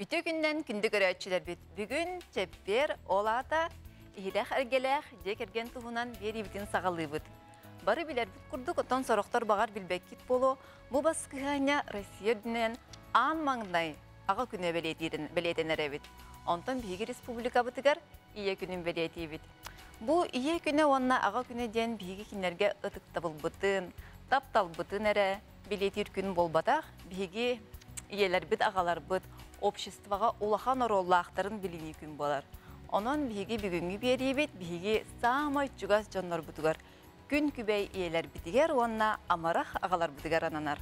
Bütün günden kündü görüntüler bit. Bugün çepper olata ihidek ergelek jekergen tuhunan beri bitin sağalı bit. Barı biler bit kurduk otan soroktor bağar bilbekit bolu. Bu baskıhanya Rusya dünen an mağday ağa küne belediyenlere bit. Ondan Bigi Respublika bitigar iye günün belediye bit. Bu iye güne onna ağa güne den Bigi kinlerge ıtık tabıl bıtın, taptal bıtın ere belediye gün bolbadak Bigi iyeler bit ağalar bit. Обществоға улахан ороллақтарын біліні күн болар. Онын бігі бүгінгі бері бет, бігі самай чугас жонлар бұтығар. Күн күбәй иелер бітігер, онына амарақ ағалар бұтығар ананар.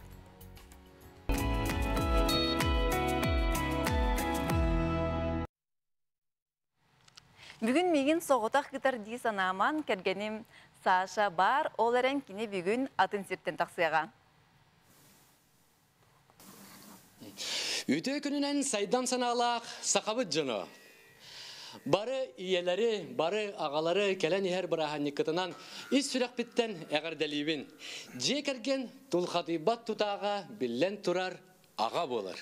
Бүгін меген соғытақ гитар дей санаман кәргенім Саша бар, оларен кіне бүгін атын сірттен тақсыға. Үте күнінен сайдан саналақ сақабыт жыны. Бары иелері, бары ағалары кәлән ихер бұраханникытынан ис сүрек біттен әғірдәлейбін. Жекерген тұлхатыбат тұтаға білен тұрар аға болар.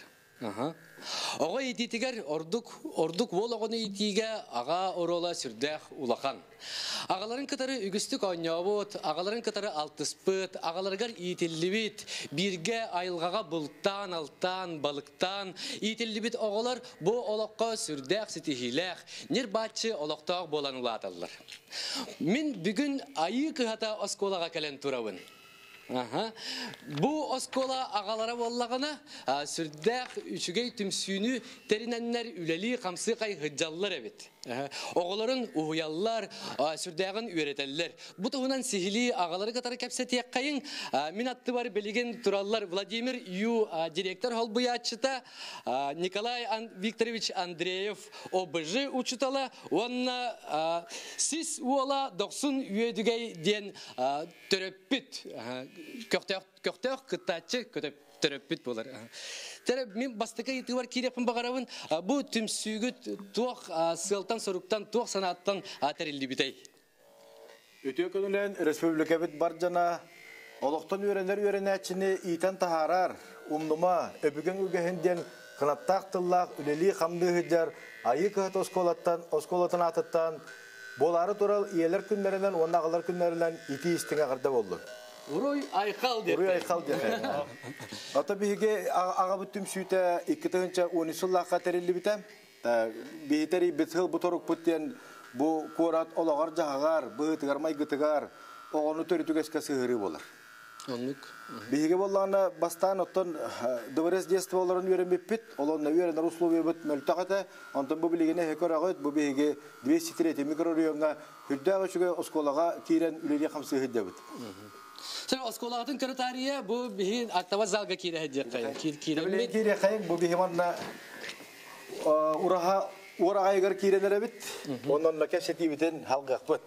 Оға ететігер ордук бол оғыны етеге аға орола сүрдәқ улақан. Ағаларын кытары үгістік ойнауыт, ағаларын кытары алтыспыт, ағаларғар етелі бірге айылғаға бұлттан, алттан, балықтан етелі оғалар бұ олаққа сүрдәқ сетихиләқ, нер батчы олақтақ болан ұлаталар. Мен бүгін айы кығата осколаға кәлен тұрауын. Бу оскола ағалара боллағына сүрдәқ үшігей түмсүйіні теринәннер үләлі қамсы қай ғыджалылар әбет. Оғыларын ұғыялылар, сүрдәғын үйретелілер. Бұ тұғынан сихили ағалары қатары кәпсетек қайын мен атты бар білеген тұралылар Владимир Ю директор хол бұятшыта Николай Викторович Андреев ОБЖ учытала. Онна сіз уола 90 үйедігей ден түріппіт. Көқтеқ кыттачы төрөппүт болар. Мен бастыка еті бар керепін бағарауын, бұл түмсүйгіт туақ сылтан соруктан, туақ санаттан тәрелді бітей. Өте күнінен республика бит бар жана, олықтан үйренәчіні итан тахарар, умнума, өбіген үгіхінден қынаттақ тыллақ, үлелі қамды хүддер, айы кығыт осколатын атыттан, болары турал иелер күнлерінен, онағылар күнлерінен ити істіңе қырда болды. Уруй айқал дерді. Уруй айқал дерді. Ата бігі аға бүттім сүйті 2-тігінші 10-сыллаққа тәрелі бітем. Бейітері бітіл бұторық бүттен бұл қорат олағар жағағар, бұғытығар майғытығар, оғаны төрітігеске сығыры болар. Бігі болағына бастан оттан дұварес десті оларын үйренбеп біт, оларына үйренер условия бұт мөлтіғаты, онтан бұл білігіне хекор ағыт, бұл бігі 203 микрорайонға хүддағы үшіге осколаға кейрен үлелі қамсы хүдде бұт. Sen oskolatın kırıtariye bu bir aktava zalga kirehecek kayın. Kire kayın bu bir hemen urağa yıgar kirelere bit. Ondan keşeti biten halga akbet.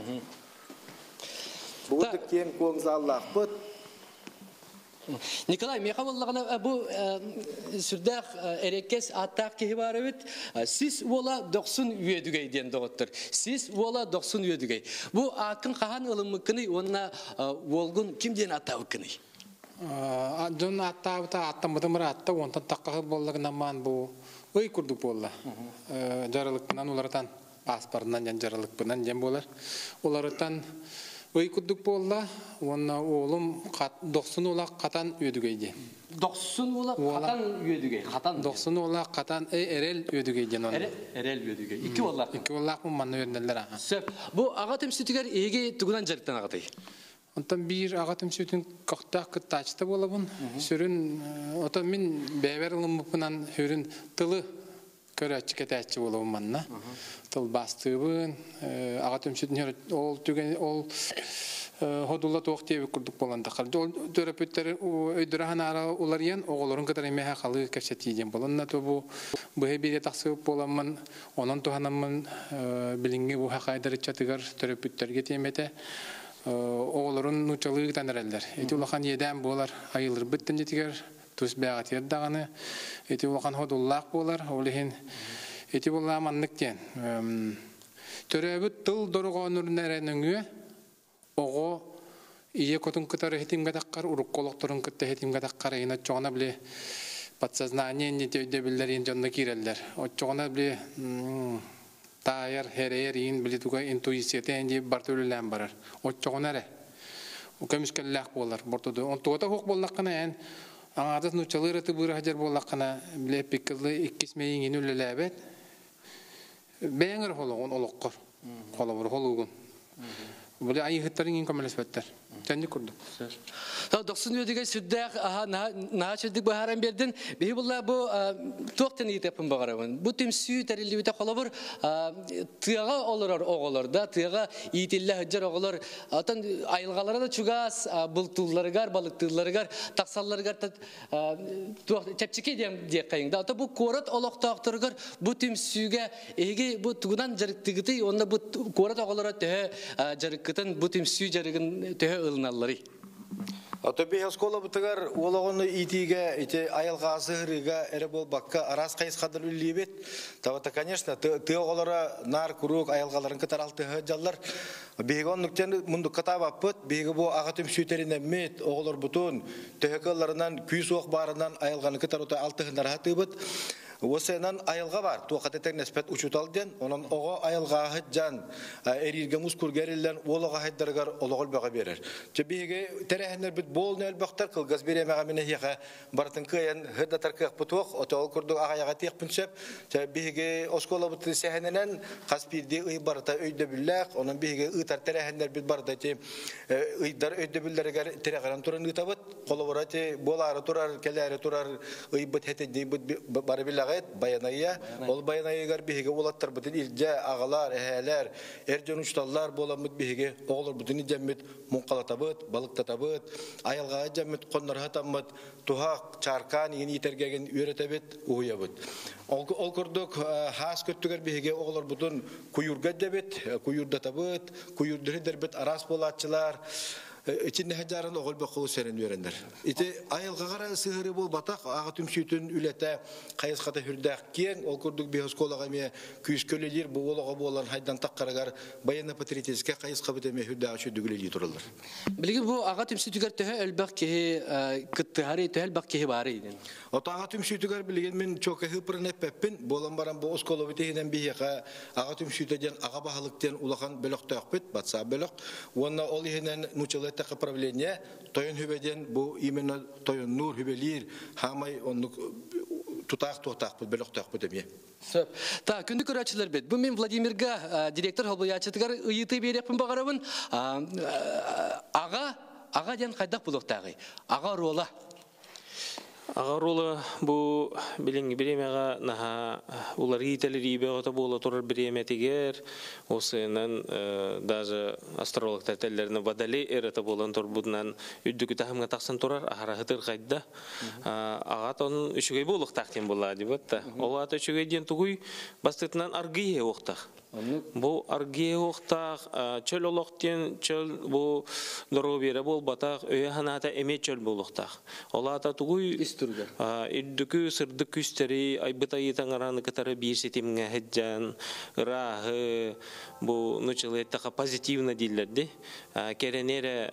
Bu tıkken koğunza Allah akbet. Nikolay, meyxavallağına bu sürdək erekkes attaq kehi var evet. Siz ola 90 üyedügey diyen doğuttur. Siz ola 90 üyedügey. Bu akın qahan ılımı kını, onunla olgun kim diyen attavı kını? Dün attavı da attamadım rahatta, ondan taqqağı bollağından man bu öy kurduk bolla. Jaralıkpınan olardan, asparından jaralıkpınan jem bolar. Olardan öy kurduk bolla, onunla oğlum 90 olaq qatan üyedügeydi. 90 olaq qatan üyedügey. 90 olaq qatan erel üyedügeydi. Erel üyedügey. 2 olaq. 2 olaq mı manna öğrendiler. Bu ağa temsilciler ege tugunan jarıktan ağatay. Ondan bir ağa temsilcinin qaqtaq kıttaçta bolabın. Sürün, otan min beber ılımıpınan hürün tılı körəçik etəçi bolabın manna. Tıl bastıbın, ağa temsilcinin ol tügen, ol Hodulla toq tebi kurduk bolanda qaldı. Ol töröpütleri öydürahan ara olaryan oğulların kadar emeğe qalı kəfsetiyen bolanda to bu bir taqsıb bolamın onun tohanamın bilingi bu haqaydar çatıgar töröpütlerge temete oğulların nuçalığı tanırlar. Eti ulaqan yedem bolar ayılır bitten jetiger tus bağat yerdağını eti ulaqan hodullaq bolar olihin eti bolla manlıkten töröpüt tıl doruğonur nerenöngü oğo iye kotun kıtarı hetim gadakkar uruk koloktorun kıtta hetim gadakkar ina çoğuna bile подсознание не төйдөбүллер жонна киреллер. Отчоғына біле тайыр, херейер, ин біле туға интуицияты әнде бар төлілен барар. Отчоғына әрі. Көміскәлләқ болар. Онтуғата хоқ боллаққана ән аңадыз нучалыр әті бұйры хажар боллаққана біле пиккілі иккесмейін ен өлілі әбет. Бәңір холуғын олыққыр. Қолабыр холуғын. Бұл айығыттарын ең көмелес бәттер. Тәнді күрді. Доқсын өдіге сүддәқ наға сүддік бағаран бердін. Бейі бұлла бұл тоқтен етепін бағарабын. Бұл түмсүй тәрелі өте қолабыр тыяға олырар оғыларда, тыяға етелі хүджар оғылар. Атын айылғалары да чугас, бұлтуларығар, балықтыларығар, тақсаларығар чәпчеке дек қайыңда. Ата бұл қорат олықтақтырығар бұл түмсүйге еге бұл тұғынан жарықтығыты, онда бұл қорат оғылары төхі жарыққытын бұл түмсүй жарығын төхі ылыналары. Ата бейхас кола бұтығар олағыны итиге, айылға асығырыға әрі бол баққа арас қайыз қадар үллейбет. Тавата, конечно, тыоғалара нар, күрік, айылғаларын кітар алтығы жаллар. Бейгі он нүктен мұнды қытап аппыт, бейгі бұл ағатым сүйтеріне мет, оғылар бұтын, төхекаларынан, күйіс оқ барынан айылғаны кітар ота алтығындар хатыбыт. Осынан айылға бар, туақатетен неспет учуталден, онан оға айылға жан, әрерге мұскур гәрілден олыға хайдарығар олығыл бәға берер. Бейге тәрәхінер бүт болын әлбақтар, қылғыз беремеға мені еға бартын күйен ғырдатар күйек бұтуық, отауыл күрдің ағаяға тек бүнсеп, бейге оскола бұты сәхінінен қаспирде ұй барыта өйді бүлләқ, онан бейге ұйтар тәрәхінер бүт барыта ұйдар өйді бүлләрігер тәрәғаран тұрын ұйтабыт, қолы бұраты болары тұрар, кәләрі тұрар, ұй бұт хәтендей бұт бары білләғайт, баянайя, ол баянайығар бейге олаттар бұтын илже, ағалар, әхәлер, әржен ұшталлар боламыд бейге оғылар бұтын жәммет мұнқалатабыт, балықтатабыт, айылғаға жәммет қоннарға таммыд, тухақ, чаркан, ен етергеген үйретабет, ұйабыт. Ол күрдік хас көттігер бейге оғылар бұтын күйірге дәбет, күйірдатабыт, күйірдірдер бет арас болатчылар, İçinde hacaren oğul bakığı serin verenler. İşte ayılgağara sığırı bol batak, ağa tüm sütün ülete kayız kata hürdağ kiyen, ol kurduk bir hoskolağa meye küyüs kölelir, bu olağa bu olan haydan takkaragar bayana patriteske kayız kabıta meye hürdağ şu dügüleli dururlar. Bilgi bu ağa tüm sütüger töhe elbaq kehi kıttıharı töhe elbaq kehi bari idin. Ota ağa tüm sütüger bilgin min çok hıpırın eppepin, bolan baran bu oskolo bitehiden bihiyaka ağa tüm sütüden ağa bahalıkten ulağan bölük tökbet, batsa bölük, ona ol ihinen nuçalı такое правление, тоен хубеден бу именно тоен нур хубелир, хамай он тутах под белохтах подемье. Та күнді көрәтшілер бет. Бұл мен Владимирға директор холбы ячытығар ұйыты берепін бағарабын. Аға ден қайдақ бұлықтағы. Аға рола. Аға ролы бұл біліңгі біремеға наға олар етелер ебе ғыта болы тұрар біреметігер осыынан даже астрологтар тәлдеріні бадали әріті болын тұр бұдынан үддігі тағымға тақсын тұрар ағара ғытыр қайда. Ағат оның үшігей болық тақтен бола деп атта. Ол аты үшігейден тұғый бастықтынан аргие оқтақ. Бұл аргия оқтақ, чөл олықтен, чөл бұл дұробері бол батақ, өйе ханата әме чөл бұл оқтақ. Ол ата тұғый үрдікі сырдық күстері, айбыта етің араны кітары бір сетеміңе хеджан, рағы, бұл нүчілі әттіға позитивна дейлерді. Керенері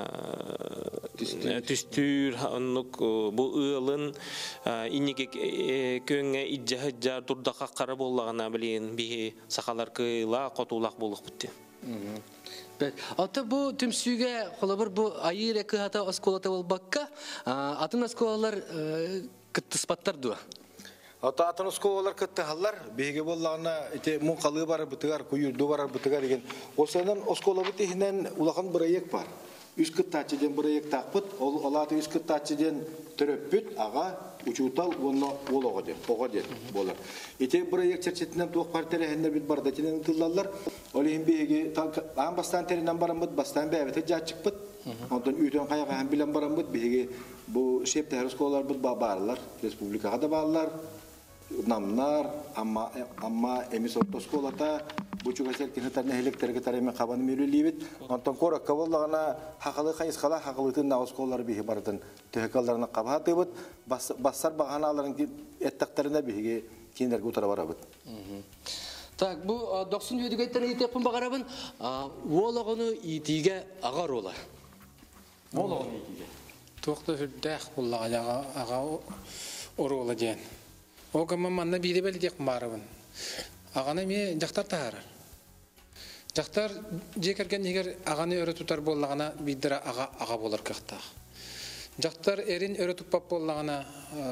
түстір, бұл ұйлын, инеге көнге иджа хеджар тұрдаққа қара болағына білген бейі сақалар кыйла котулак болук бутты. Ата бу түмсүгө холобор бу айыр эки хата осколата болбакка, атын осколалар кыттыспаттар дуа. Ата атын осколалар кыттыгаллар, беге боллагына эте мункалы бар бутыгар, куюрду бар бутыгар деген. Осынан оскола бутыгынан улаган бирайек бар. Үч кыттачыден бирайек такпыт, ол алаты үч кыттачыден төрөппүт, ага учутал онно олого ден, ого ден болар. Эте бирайек черчетинен тоқ партерехендер бит бардатинен тыллалар. Олин беге ан бастан теринен барамыт, бастан бебете жачыкпыт. Онтон үйтөн каяга хан билен барамыт, беге бу шептер осколалар бут барлар, республикага да барлар. Намнар, amma emisor toskолата бучуга серкинетарне электрге тареме кабаны мөрүлүбүт. Онтон кора кабыллагына хакылы кайыскала хакылытын наусколлар бихи бардын. Төһөкалларына кабатыбыт, бассар баганаларын эттактарына бихиге киндерге утара барабыт. Так, бу 90-дөйдүгөйттен итепин багарабын, вологону итиге агар олар. Вологону итиге. Тоқта хүрдәқ боллаға аға орула ден. О гамма манна бири бели дек барабын. Аганы ме жактар таарар. Жактар жекерген егер аганы өрө тутар боллагана бидира ага болар кахтаа. Жактар эрин өрө туппап боллагана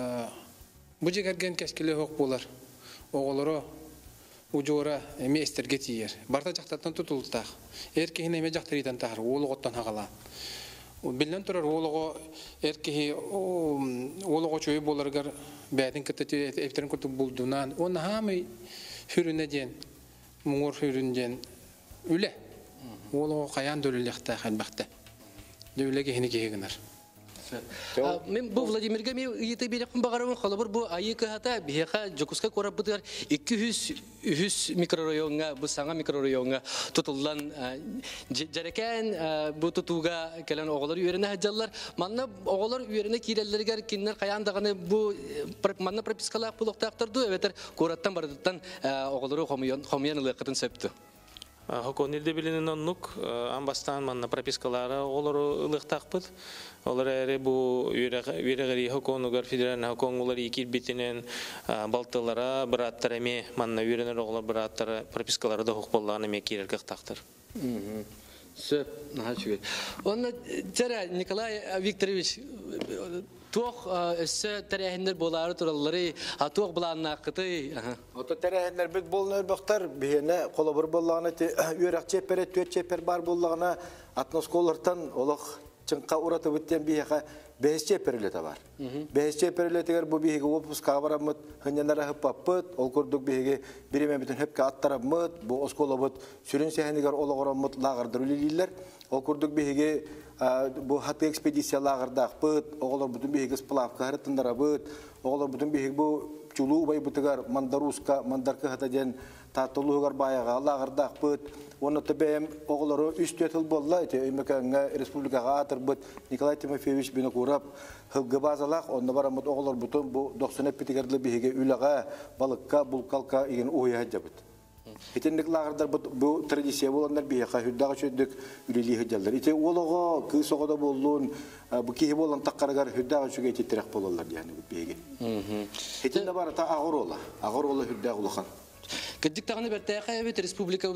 бу жекерген кескиле хок болар. Оголоро ужора эме эстерге тиер. Барта жактартан тутултак. Эркехин эме жактарыдан таар оолуготтон хагала. Билен турар оолуго эркехи оолуго чөй боларгар бәдин кытты эфтерин кутуп булдунан он хамы хүрүнө ден муңур хүрүнден үле. Оолуго каян дөлүлөктө ханбакта. Дөлүлөге хини кегенер. Мен бу Владимирге мен ите берекпин багарабын халыбыр бу айыкы хата бияка жокуска корап бутар 200 микрорайонга бу саңа микрорайонга тутулган жарекен бу тутуга келен оголор үйрөне хаджаллар манна оголор үйрөне киреллергер киннер каяндаганы бу манна пропискалар булуктактырды эбетер кораттан бардыттан оголору хомуян ылыкытын сөптү. Хоконилде билинен оннук амбастан манна пропискалары олары ылыктакпыт. Олар эре бу үйрегери хоконугар федеральный хоконулар икил битинен балтылара бираттар эме манна үйренер оголор бираттар пропискалары да хок боллаган эме кирерге тактыр. Сөп, нахачугет. Онна жара Николай Викторович туох өссө терехиндер болары тураллары туох буланна акыты. Ото терехиндер бит болнор бактар бияне колобур боллагына үйрөк чепер төт чепер бар боллагына атносколортан олох чынка ураты биттен бияка 5 чеперлете бар. 5 чеперлетегер бу биге опуска барамыт, хынянара хыппаппыт, ол курдук биге биреме бүтүн хепке аттарабыт, бу осколобут сүрүн сехенигер ологоромут лагырдыр үлилилер. Ол курдук биге бу хаты экспедиция лагырдакпыт, оголор бүтүн биге сплавка харытындарабыт, оголор бүтүн биге бу чулуу бай бутыгар мандаруска, мандарка хатаден татылуугар баяга лагырдакпыт. Оны төбем оголору 3 жыл болла, өймөкөнгө республикага атырбыт Николай Тимофеевич Бинокуров хылгы базалак, онда барамыт оголор бүтүн бу 90 питигерле биге үлага, балыкка, булкалка иген уя жабыт. Этендик лагырдар бу традиция болгандар бияка хүддага чөдүк үлели хыжалдар. Ите олого кысогода болдун, бу кихи болгон таккаргар хүддага чөге титрек болалар яны биге. Этенде бар та агорола хүддага улахан. Кыддык тагыны бертәкә бит республика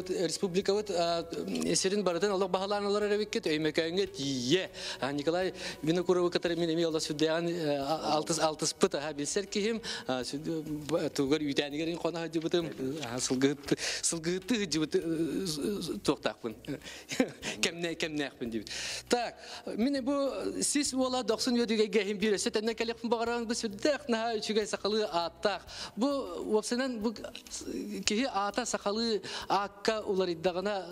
эсерин бардан Аллах баһаланалар рәвиккет өймәкәнгә тие. Николай Винокуров который мине мела сүдән 6 пыта ха билсәр ким тугар үтәнигәрен кона җибетем сылгыты җибет токтакпын. Кемне дип. Так, мине бу сис вала 90 йөдегә гәһим бирәсе тәнә кәлекпен багаран бу сүдәк на үчүгә сакалы аттак. Бу вапсанан бу кихи ата сакалы акка улар иддагана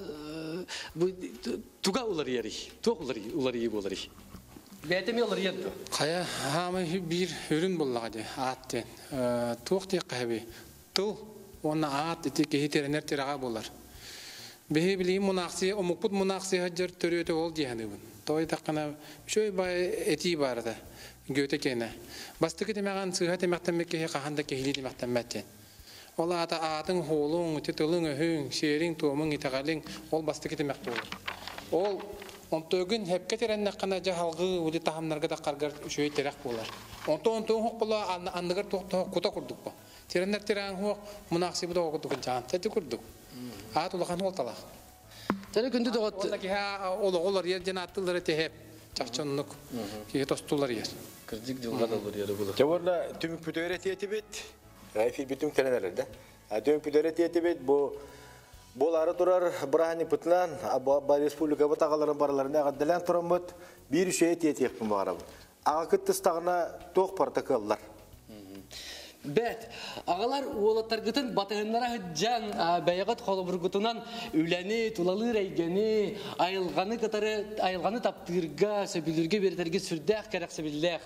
туга улар яри тук улар болар. Бәтеме улар янды. Кая хамы бир өрүн боллагы аттен. Тук тек кабы. Тул оны ат ите кехитернер терага болар. Бехи билим мунакси омукпут мунакси хаҗыр төрөтө ол дияны. Той такана шөй бай эти барда. Гөтө кене. Бастыгы демаган сыгат эмактамекке каханда кехили демактамматтен. Ола атын холун, титулун өһүн, шерин туомун итагалин ол бастыгы демакты болар. Ол онтөгүн хепке теренне кана жахалгы уди тахамнарга да каргар шөй терак болар. Онтон хок бола андыгар кута курдук ба. Тереннер теран хок мунакси буда окудук жан тети курдук. Ат улахан олтала. Тәре күндү догот. Ола ки олар ер жанаттылары техеп чакчоннук ки тостулар ер. Кырдык жылга да булар ер булар. Жаборда түмүк бүтөрөт етибит. Райфи битүм кенелерде. Түмүк бүтөрөт етибит бу болары турар брани пытлан ба республика батагаларын барларына гаддалан турамыт бир шөйт етекпин барабы. Ага кыттыстагына ток протоколлар. Бәт, агалар уолаттаргытын батыгыннара жан бәягат холобургутунан үләне, тулалы рәйгәне, айылганы таптырга, сөбилерге бертерге сүрдәк кәрәк сөбилләк.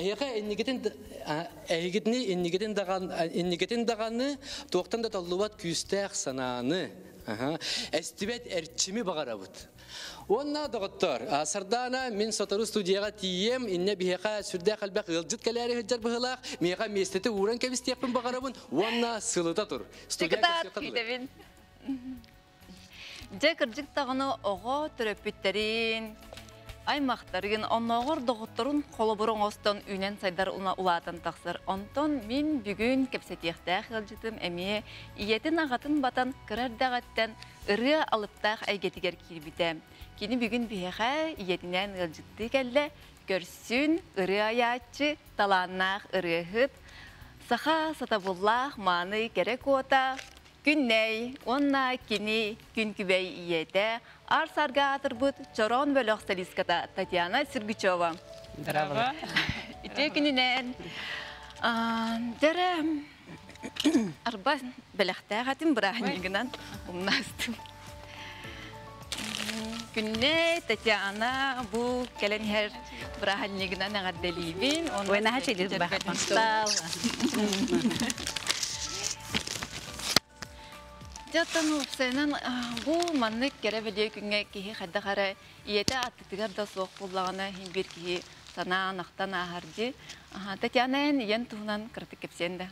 Эннигетен даганы тоқтан да таллубат күстәк сананы. Әстибет әрчими бағарабыт. Онна доғыттар, сардана мен сотару студияға тием, инне бихеқа сүрдә қалбақ ғылжыт кәләрі ғыджар бұғылақ, меға местеті уран кәбістекпін бағарабын, онна сылыта тұр. Чекатар кейдебін. Жекір жүктағыны оғы түрөппіттерін, аймақтарын онноғыр доғыттырын қолыбырын остан үйнен сайдар улатын тақсыр. Онтон мен бүгін кепсетектәқ елжітім әме иетін ағатын батан кірардағаттан ұры алыптақ әйгетігер келбіті. Кені бүгін бейға иетінен елжітті кәлі көрсін ұры аячы таланнақ ұры ғыт. Саха сатабуллах маны керек ота. Күнней, онна кені күн күбей иеті. Арсарға атырбыт Чорон бөліқ стилистката Татьяна Сергичева. Здорово. Ите күнінен. Дәрі арба бөліқті ғатын бірағынегінен ұмнастым. Күнне Татьяна бұл кәлін әр бірағынегінен ағадделейбін. Ойна хачеліз бақытмастал. Жаттан ұпсайынан бұл маннық кәрі бәле күнге кейі қаддақары иеті аттықтығар да соқ болағына бір кейі сана нақтан ағарды. Татьянаен ен тұғынан қырты кепсенді.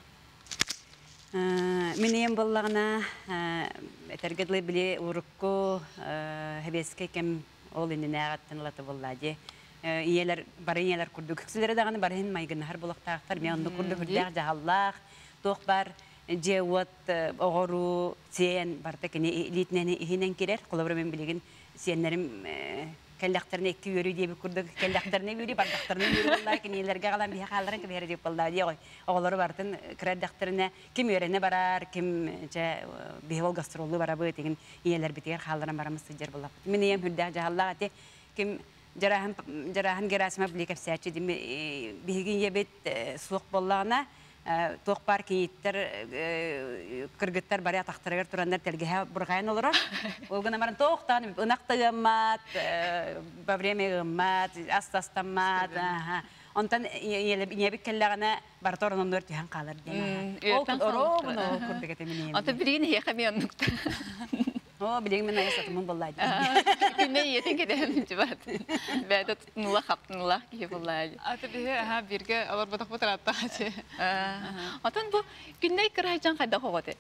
Мен ен болағына әтергедлі біле ұрыққы әбеске кем ол еніне ағаттын латы болады. Бары иелер күрді күксілері дағаны барыхын майгынығар болақтақтар. Мен онды күрді күрдіғ жағаллақ, тоқ бар. Жеуат оғыру сен барда кені илетінені ихинен керер. Қолабыры мен білеген сенлерім кәлдақтарына екі өрі дейбі күрді. Кәлдақтарына өрі, бардақтарына өрі олар. Кенелерге қалан бейі қаларын кім әрі деп болдар дей ғой. Оғылары бардың кірардақтарына кім өрені барар, кім бейі ол гастролы бара бұй деген иелер бітігер қаларын барамызды жер болар. Мен ем хүрдәқ жағаллақ әте кім жарахын керасыма білек әпсәтші бейген ебет суық болағына тоқпар кейттер кыргыттар баря тахтыргар турандар телгеһе бургайын олора. Ол гына марын тоқтан ынактыгымат, во время гымат, астастамат. Онтан небик келлегене барторунун нөр тихан калыр дейм. Ол оробуну курдыгете менен. Ата бирин хеками оннукта. О, билең мен аясатымын боллайды. Күнне етін кеден жібат. Бәді тұтынула, қаптынула кей боллайды. Ата бігі бірге алар бұдық бұтыр атта қачы. Атан бұл күнне кірайжан қайда қоғады?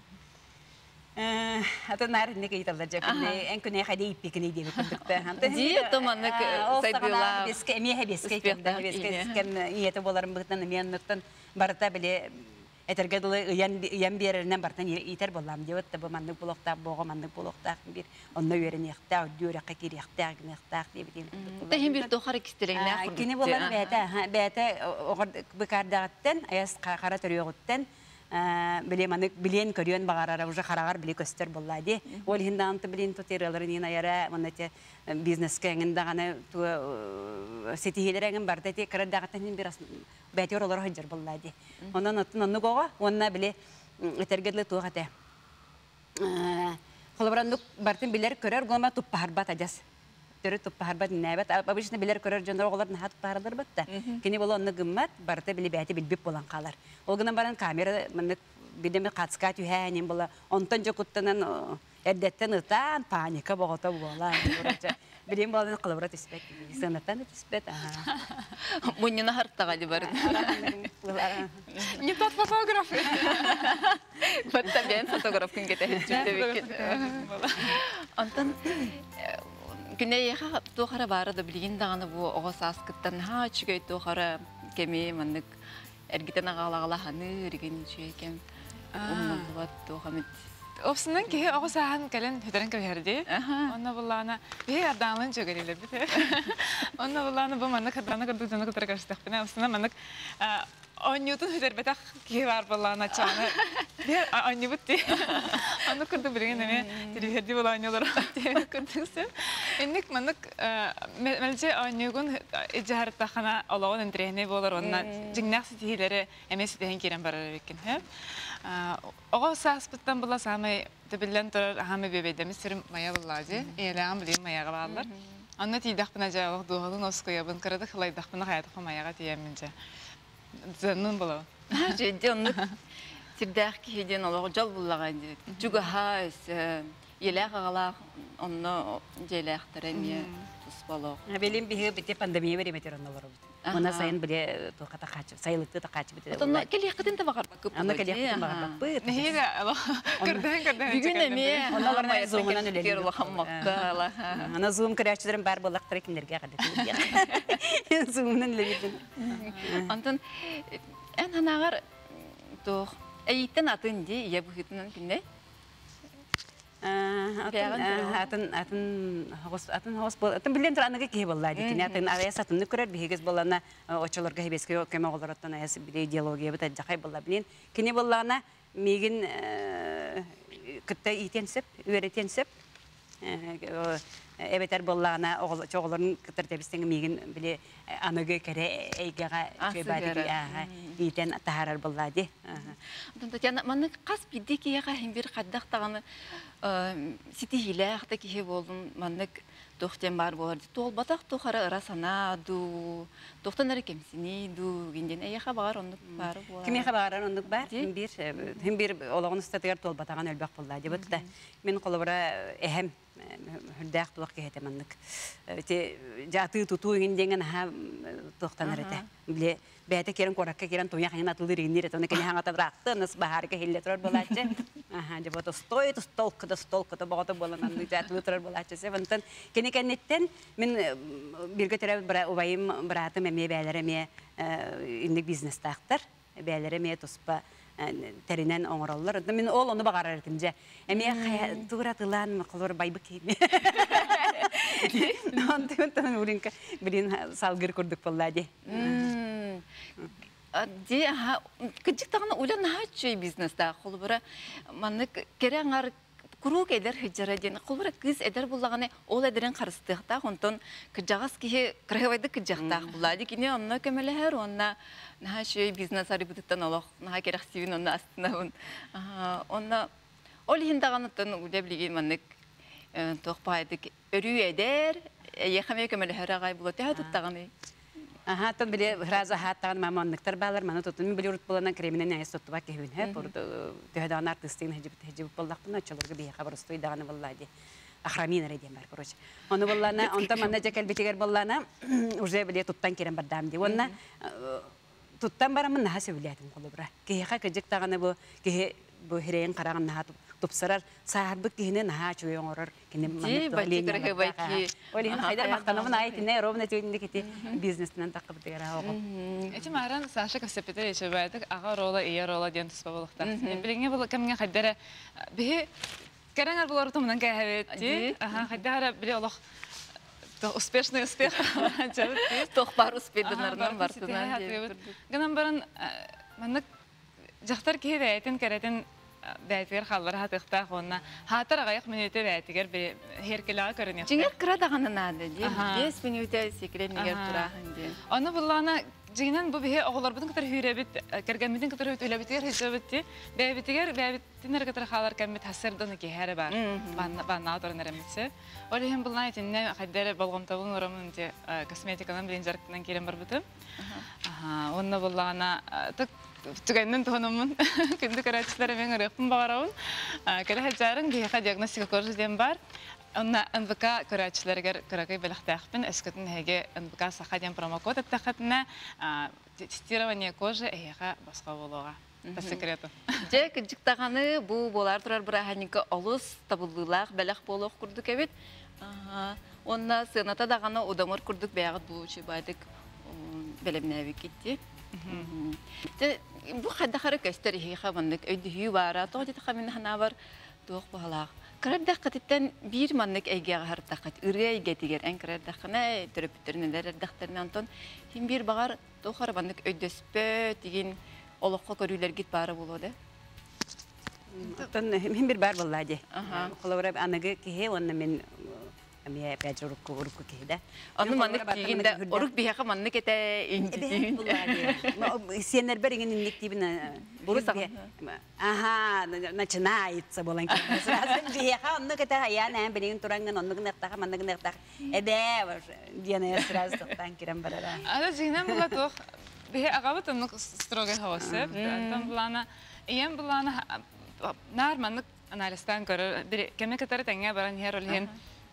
Ата нәрінде кейталдар жа күнне, ән күнне қайда иппекіне дейбі күндікті. Дей, томанны сайдыла. Емеге беске ниеті боларым бұғытнан мен нүктін барыта біле Этергедулы ыян береринен бартан итер болам деп отта бу мандык булоктак бого мандык булоктак бир онно веренехтак дюракка кирехтак нехтак деп дим. Тахин бир тохар кистереңне. Кини болар бәте огор быкардагаттан аяс кара төрөгөттен биле мандык билен көрөн багарара уже карагар биле көстөр боллады. Ол хинданты билен тотераларын аяра монете бизнеске эңиндаганы сетихилереген барда те кырдагаттан бир бәтер олар хәҗер буллады. Оннан атын гога, онна биле этергедле тугате. Холбрандык бартын билер көрөр, гома туп парбат аҗас. Төрө туп парбат нәбәт, абышны билер көрөр җандар оглар нәһат пардар батта. Кини бола онны гыммат, барта биле бәте билбеп булан калар. Ол гына баран камера менә бидеме катска түһәнем була. Онтан җокуттан әдәттән ытан паника богота була. Билем балын кылыбрат испет. Санаттан испет. Муннина хартага дибар. Не тот фотограф. Вот табен фотограф көнгете жүктебек. Антан күнне яха тохара бары да билген даганы бу огосаскыттан ха чүгөй тохара кеме мандык эргитен агалагала ханы реген чүйкем. Умна булат тохамет. Опсынан кеһи оҕо сааһын кэлэн хөтөрөн кэбиһэрди. Онно буллаана бии ардаалын чөгөрүлөр бит. Онно буллаана бу маннык хадана кырдыгына кытыр карштахпына. Опсынан маннык оннютун хөтөрбетак кеһи бар буллаана чана. Бии оннюбутти. Онно кырды билген эме телевизорди булаанылар. Кырдыгсы. Энник маннык мэлже оннюгун ижартахана олоон энтрехне болор онна жиңнак ситилери эмеси ден кирен барар экен. Оға сааспыттан бұла самай төбілден тұрар хамы бебейдеміз сірім мая бұллади. Елеғам білейін маяға бағалар. Онна тейдақпына жауық дуғалын оскоябын кырады қылайдақпына қаятыққа маяға тейемін жа. Зәннің бұла. Жеде онны тирдәқ кейден олығы жол бұллаған. Жүгі хас, елек ағалақ, онны желектері ме тұспалық. Белин бихе бите пандемия береметер оннолор. Мына сайын биле тохата качып, сайлыкты да качып бите. Онны келектен де бағар бақып. Аны келектен бағар бақып. Неге көрден Бүгін әме, Оналарына зумынан үлелі. Керлі қаммаққа. Ана зум көрәчтерін бар болақтыр кимдерге қадет. Зумынан үлелі. Антон, ән ханағар тоқ, әйттен атын де, ия бұхытынан күнне? Атын билен туранныгы кие болла дикин. Атын аяс атынны көрөр бигез боллана очолорга хебеске көмө олороттан аяс бир идеология бит жакай болла билен. Кини боллана мигин кытта итенсеп, үйретенсеп эбетер боллана чоголорун кытыр тебистен мигин биле аныгы кере эйгага чөбади итен тахарар болла ди. Татьяна, маны қас бидде кияға хембір қаддақ тағаны сетихиләқті кие болдың маннык тоқтен бар болар. Тоғыл батақ тоқары ырасана ду, тоқтан әрі кемсіне ду, генден әйеға бағар ондық бары болар. Кемеға бағар ондық бар? Хембір олағын ұстатығар тоғыл батаған өлбәқ болла деп өтті. Мен қолыбыра әхем хүрдәқ туақ кехеті маннык. Жаты тұту генденген тоқтан әріті. Біле бәйті керін қораққа керін туяқ еңін атылды регіндер еті. Оны кені хаңата рақты, ныс бағары кехелі тұрар болатшы. Деп оты стойты столқыды бағыты боланан жатылы тұрар болатшы. Сәбінтін кені кәнеттен мен бірге түрі ұбайым бұратым әме бәлері әме инdik бизнесті ақтыр. Бәлері әме тұспа тәрінен оңыралылар. Мен ол оны бағарар етімде. Әме тұғыратылан қылыр байбы кейме. Онтын ұрынқа бірін салғыр көрдік болады. Күджік тағына ойлан хачой бизнесті қолы бұра манық кере аңар күрук әдер хыджара ден қолы бұра кыз әдер болағаны ол әдерін қарыстықта онтон күджағас кейі крайвайды күджақтақ болады. Кене онына көмелі әр онына хачой бизнес арибутыттан олық наға керек севін онына астына онына ол ендағанытын үлі білген манық тоқпайды өрі әдер ехаме көмелі әр ағай болады. Тұттағаны Тон биле раза хаттан маманныктар балар маны тотун мен биле урут боланан креминен айс тоттуба кебин хеп урду төһөдан артистин хежип боллакпын очолорга бие хабар стой даганы боллади ахрамин редем бар короче оны боллана онта манна жекел битигер боллана уже биле туттан керен бардам ди онна туттан барамын наха сөйлетим колубра кеха кежек таганы бу кеhe бу херен караган наха тупсарар саарбык кихине наха чуйоңорор кине манна байки олин хайдар мактанамын айтине ровно түйүндө кити бизнестен такып дегера ого Эти маран Саша Касепетер ишебайдык ага рола ия рола ден туспа болукта. Билеңе бул кемге хайдара бе кереңер булар тумнан кайбетти. Хайдара биле олох успешный успех. Тоқпар успединардан бартынан. Ганам баран маннык жактар кебейтин керетин бәйтер халлар хатыкта хонна хатар гаяк минуте бәйтер бе херкелага көрөнөк. Жиңер кырадаганы нады ди. 5 минутта секретнигер турахан ди. Аны буллана жигинен бу бе оглар бүтүн кытар хүребит кергемидин кытар өтөлөбитер хесебитти. Бәйтер кытар халлар кемит хасырдыны ки хәре бар. Банна аторнеремсе. Олем буллана тинне хаддер болгомтабын орамын ди косметиканын билен жарктан келем бар бүтүм. Онна буллана Түгәннән тонымын күндү карачылар мен рөхпүн багарабын. Кәле хаҗарын бияка диагностика көрсөтем бар. Онна НВК карачыларга каракай белахтахпын эскетен һәге НВК сахаден промокод аттахатна тестирование кожи эйга баска болуга. По секрету. Жек жиктаганы бу болар турар бираханика олус табылдылар белах болук курдук эбит. Онна сыната даганы одамыр курдук баягы бу чебайдык белемнәби китти. Бу хадда харык эстери хабандык өйдү бара тоди тахамин ханабар тоқ балак. Кырдак кытыттан бир маннык эйге хартакат үргей гетигер эн кырдакына төрөптөрнөлөр дактарынан антон ким бир багар тохар бандык өйдөспө деген олокко көрүлөр гит бары болоду. Тон мен бир бар боллади. Колобрап аныгы кихе онна мен Мия пяжурку урку кида. Аны маннык кигинде урук бияка маннык эте инди. Сенер берген иннектибин урук. Начинается боланки. Бияка онны кете я не берген туранган онны нектага маннык нектага. Эбе диане сразу тан кирен барара. Ада жинен була тох. Бия агабат онны строго хавасы. Там булана Иен булана нар маннык анализтан көрөр. Бир кеме кетер теңге баран хер олен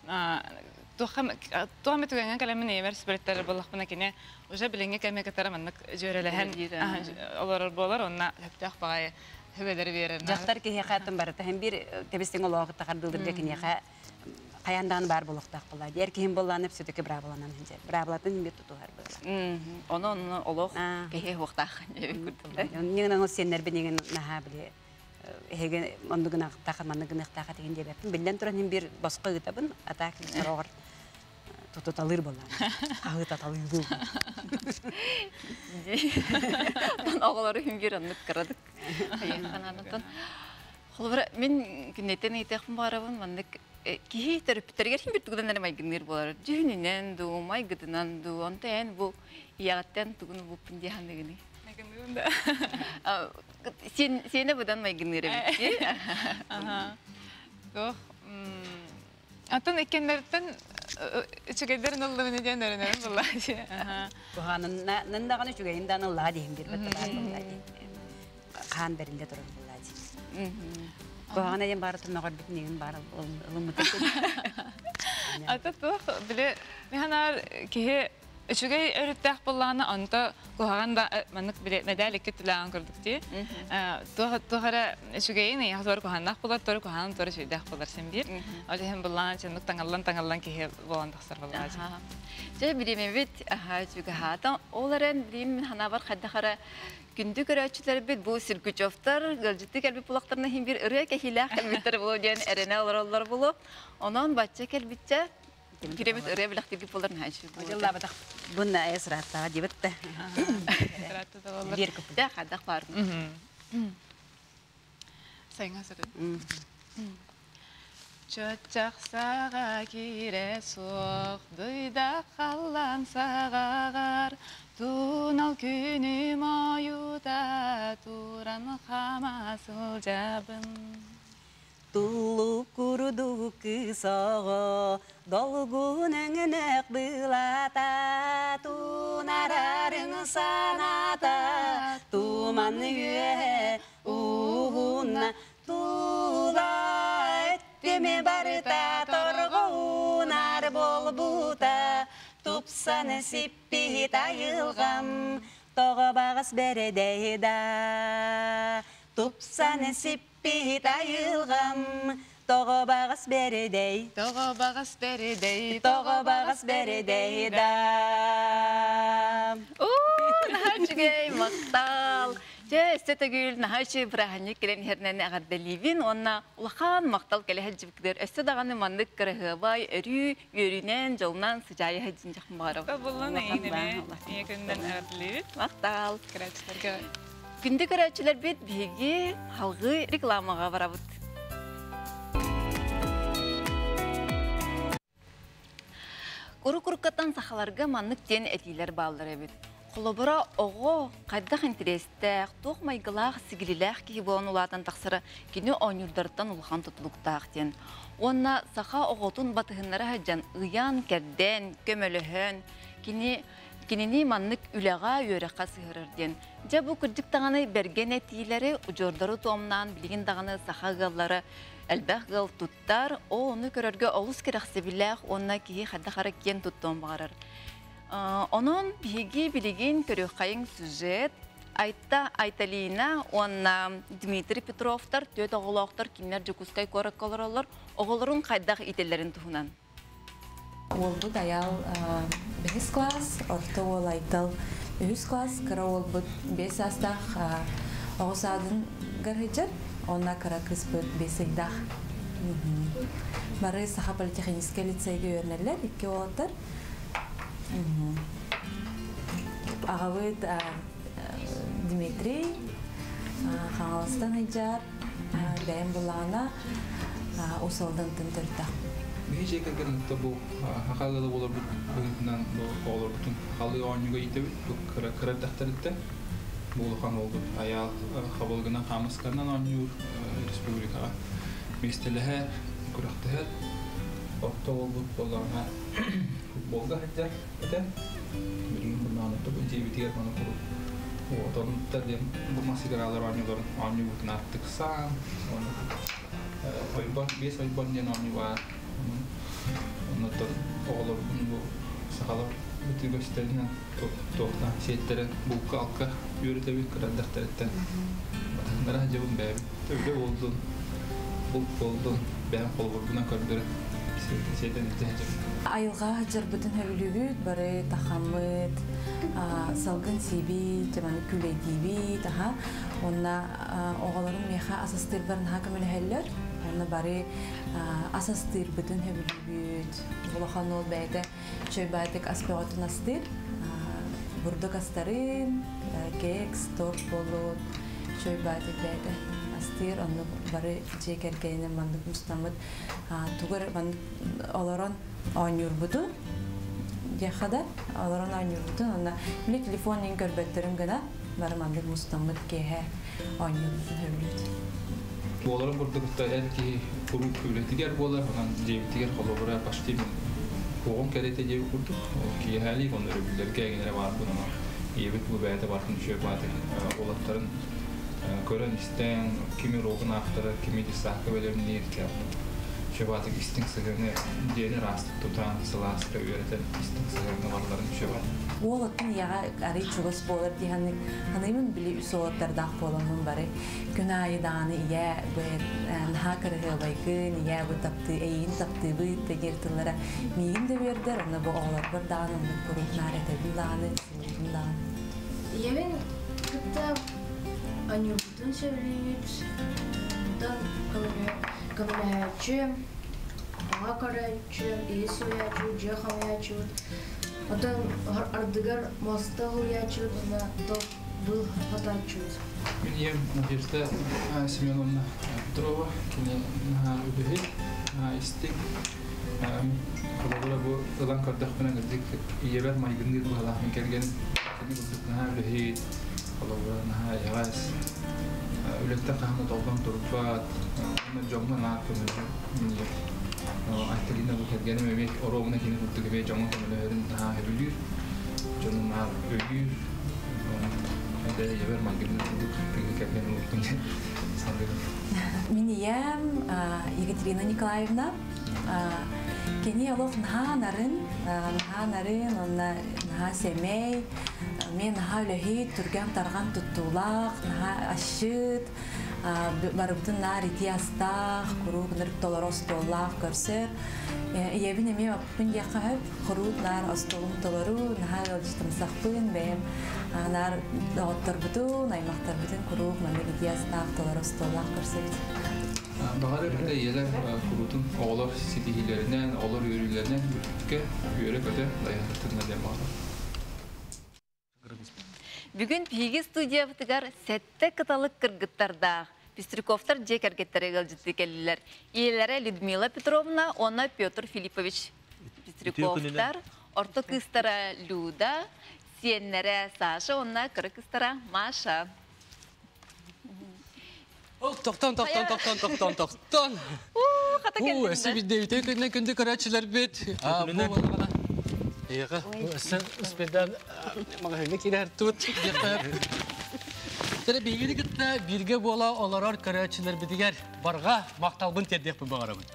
тухам түгәнгән каләмен эвер спирттер буллакмына кине уже биленге кеме кетер маннык җөрәләһән алар булар онна хәптәх багай хөбәләр берер. Жактар ки хәтем бар һәм бир кебестең ологы тахардылдырга кине каяндан бар булыктак була. Дияр ким булланып сөтөкө бра буланан инде. Бра булатын бит тутугар була. Оны олог кеһе вактах. Неңнән о сеннәр бинеген наһа биле. Эге мондугына тахаманы гына таха дигән дип. Билдән торын бир башка гытабын атак сорагыр. Туталыр була. Агы таталыр бул. Мен оголары һәм бир анны кырадык. Ханандан. Холбар мен кинетен әйтәм барабын, мендек кихи терапевтлерге һәм бир түгеләр майгыннар булар. Җүненән ду, майгыдынан ду, антен бу ягаттан түгүн бу пиндиһандыгыны. Сені бұдан майгыныр әбетті? Жоқ. Атын екендерден үчігейдерін ұлды мінеден өрінерін бұлла. Нындағаны үчігейінден ұлға дейін бір бітті бар бұлла дейін. Қан берілде тұрын бұлла дейін. Бұғана дейін бары тұрмағыр бітін егін бары ұлымыты. Аты тұқ, біле, механар кейі Üçüge örüttək bullağını anta kuhağında manık bile medali kütülağın kurduk diye. Tuğara üçügeyi ne yaxdor kuhağındak bular, toru kuhağın toru şüydək bular sen bir. Öyle hem bullağın çınlık tangallan kehe boğandıqsar bullağın. Şey bileyim evet, çünkü haatan oların bileyim hana var xaddaqara gündük öğretçiler bit bu sirküçoftar, gılcıttık elbet bulaklarına hem bir ırıya kehilah elbetler bulu diyen erene olar bulu. Onun batçak elbetçe Kiremet örüye bilaktik poların haşi. Hocalla batak bunna esratta dibette. Bir kapı. Ya kadak var. Sayın hazırın. Çöçak sağa kire soğuk, duyda kallan sağar, tunal günüm ayuda, duran hamasıl cabın. Tullu kurudu kısağa, dolgun öngünek bılata, tunararın sanata, tuman yühe uğuna, tula ettimi barıta, torgunar bol buta, tupsanı sippi tayılgam, toğa bağız beredeyda, tupsanı sippi Pitayılgam, toğa bağız beredey. Toğa bağız beredey. Toğa bağız beredey da. Nahaçıgey maqtal. Estetagül nahaçı bırahanık gelen hernene agar delivin onna ulaqan maqtal kele hacibikler. Estedağını mandık kırıhıbay örü yörünen jolnan sıcayı hacin жақын барып. Табылын eyinime. İyi günden agar delivin. Maqtal. Kıraçlarga. Günde göreçiler bit bilgi halgı reklamaga barabıt. Kuru-kurukatan sahalarga manlık den etiler bağlar ebit. Kulubura oğu qaydaq interestek, toq maygılaq, sigililaq ki boğun ulatan taqsırı kini oynurdardan ulğan tutuluqtaq den. Onna saha oğutun batıhınlara haccan ıyan, kerden, kömölühün, Kinini manlık ülağa yöreqa sığırır den. Ja bu kürdük dağını bergen etileri ucordары tomnan bilgin dağını saha gılları elbaq gıl tuttar. O onu körörge olus keraqsi bilaq, onna kihi xaddaqara ken tuttuğun bağırır. Onun bilgi bilgin körüqayın süjet, Aytalina, onna Dmitri Petrov'tar, töt oğulaqtar, kinler jukuskay korak kalırlar, oğulların qaydaq itellerin tuhunan. Oldu dayal 5 klas, orta ol aytal 3 klas, kara oldu 5 astaq oğusadın garıcır, ona kara kısbı 5 aydak. Barı saha politexniske litseyge öğrenerler, 2 oğudur. Ağabeyt Dmitri, Xanalistan aycar, dayam bulağına usaldan tındırda. Bir şey kerken tabu hakalı olur bundan bu olur bütün halı oynuyor ite bu kara dahtarıtta bu kan oldu ayal kabalgına kamaskarnan oynuyor Respublika meseleler kurakter orta oldu bolana futbolda hatta birin bundan tabu cebitiyer bana kurup o onun tabii bu masigaralar oynuyorlar oynuyor bütün attık san onu ойбон бес ойбон ден оны бар. Онотон оғылыр бұл сақалар бүтігөстерінен тоқта сеттерін бұлқа алқа үйретебі қырандақтарыттан. Батаңдара жауын бәбі. Өбе олдың, бұлқ болдың, бәм қолғырбына көрдірі. Сетен үлтен Айылға жарбытын хөвілігіт, бары тақамыт, салгын сейбі, жаманы күлейдейбі, таға. Онна оғаларын меха асастыр барын хакамылы хәллер. Онна бары асастыр бүтін хөвілігіт. Бұлақан ол бәйді чөй бәйдік аспеғатын астыр. Бұрдық астарын, кекс, торт болуд, чөй бәйдік бәйді. Астыр, онны бары жекергейінен мандық мұстамыд. Тугар оларан ойнур бұды. Дехада, оларан ойнур бұды. Онна білі телефонын көрбеттерін гына бары мандық мұстамыд кейе ойнур бұды хөвілуд. Оларын бұрдықта әркі құру көйлетігер болар, онан жебітігер қолыбыра баштайым. Оғын кәрете жебі құрдық. Кей әлі оны өрбілерге әгенері бар бұны. Ебіт бұл бәйті бартын шөй бәйті олаттарын көрін істен, кемі роғын ақтары, кемі десақы бөлемін ертілер. Шөбатық істің сығырны дені растық тұтан, сыласықы өретен істің сығырны барларын шөбат. Ол оттың яға әрі чуғыс болыр дейханның ханымын білі үсі олаттардақ болымын бары. Күн айдағаны ия наға кірігі байқын, ия бұ тапты, әйін тапты бұйт дегертілері мейін де бердер. Оны бұ олар бір дағаны, ұмды көріп нәретебін дағаны, сылығын дағаны. Емен күтті анюбутын сөйлейт, бұдан көміләйчі, аға қарайчы, ес ойачы, жех ойачы, одан ардығар маста ойачы, бұна бұл хатачы. Мен ем Надежда Семеновна Петрова, кені үбігі, істік. Қолабыра бұл ұлан көрдіқпінен үрдік ебер майгынды бұғалағын келген. Кені бұлдық үбігі, қолабыра яғас. Үлетті қағына толған тұрбат, жоңна нағып көмілі. Айтылына бұл келгенім өмек оровына кені бұлдық өбе жоңна көмілі өрін өбілір. Жоңна нағып өбір. Ебер майгынды бұлдық келген ұлттың сандығын. Мен ием Екатерина Николаевна. Кені олов наға нарын, наға семей, мен наға өліхи түрген тарған тұттулақ, наға ашыт, барыбытын наға рити астақ, құруқ нырып толар остолақ көрсер. Ебін еме баппын деқа өп, құруқ нар остолым толару, наға өлістімсақпын, бәйім нар оттар бұтын, аймақтар бұтын құруқ маны рити астақ, толар остолақ көрсер. Бағары бірді елер құрутын оғылар сетихилерінен, оғылар үйрілерінен бүртікке үйері көте дайындықтырына дем бағыр. Бүгін пейгі студия бұтығар сәтті қыталық кіргіттарда Пестрюковтар жек әргеттері ғылжытты келілер. Иелері Людмила Петровна, оны Петр Филиппович Пестрюковтар, орты кыстара Люда, сиеннері Саша, оны кірі кыстара Маша. Тоқтан. Қата келдіңді? Әсі бізде өте күннен күнді көрәтшілер бет. Еға, өсі ұспедан мағағыға келер тұт. Тәрі бейгені күтті бірге бола оларар көрәтшілер бетігер барға мақталбын тердек бұл бағарабын.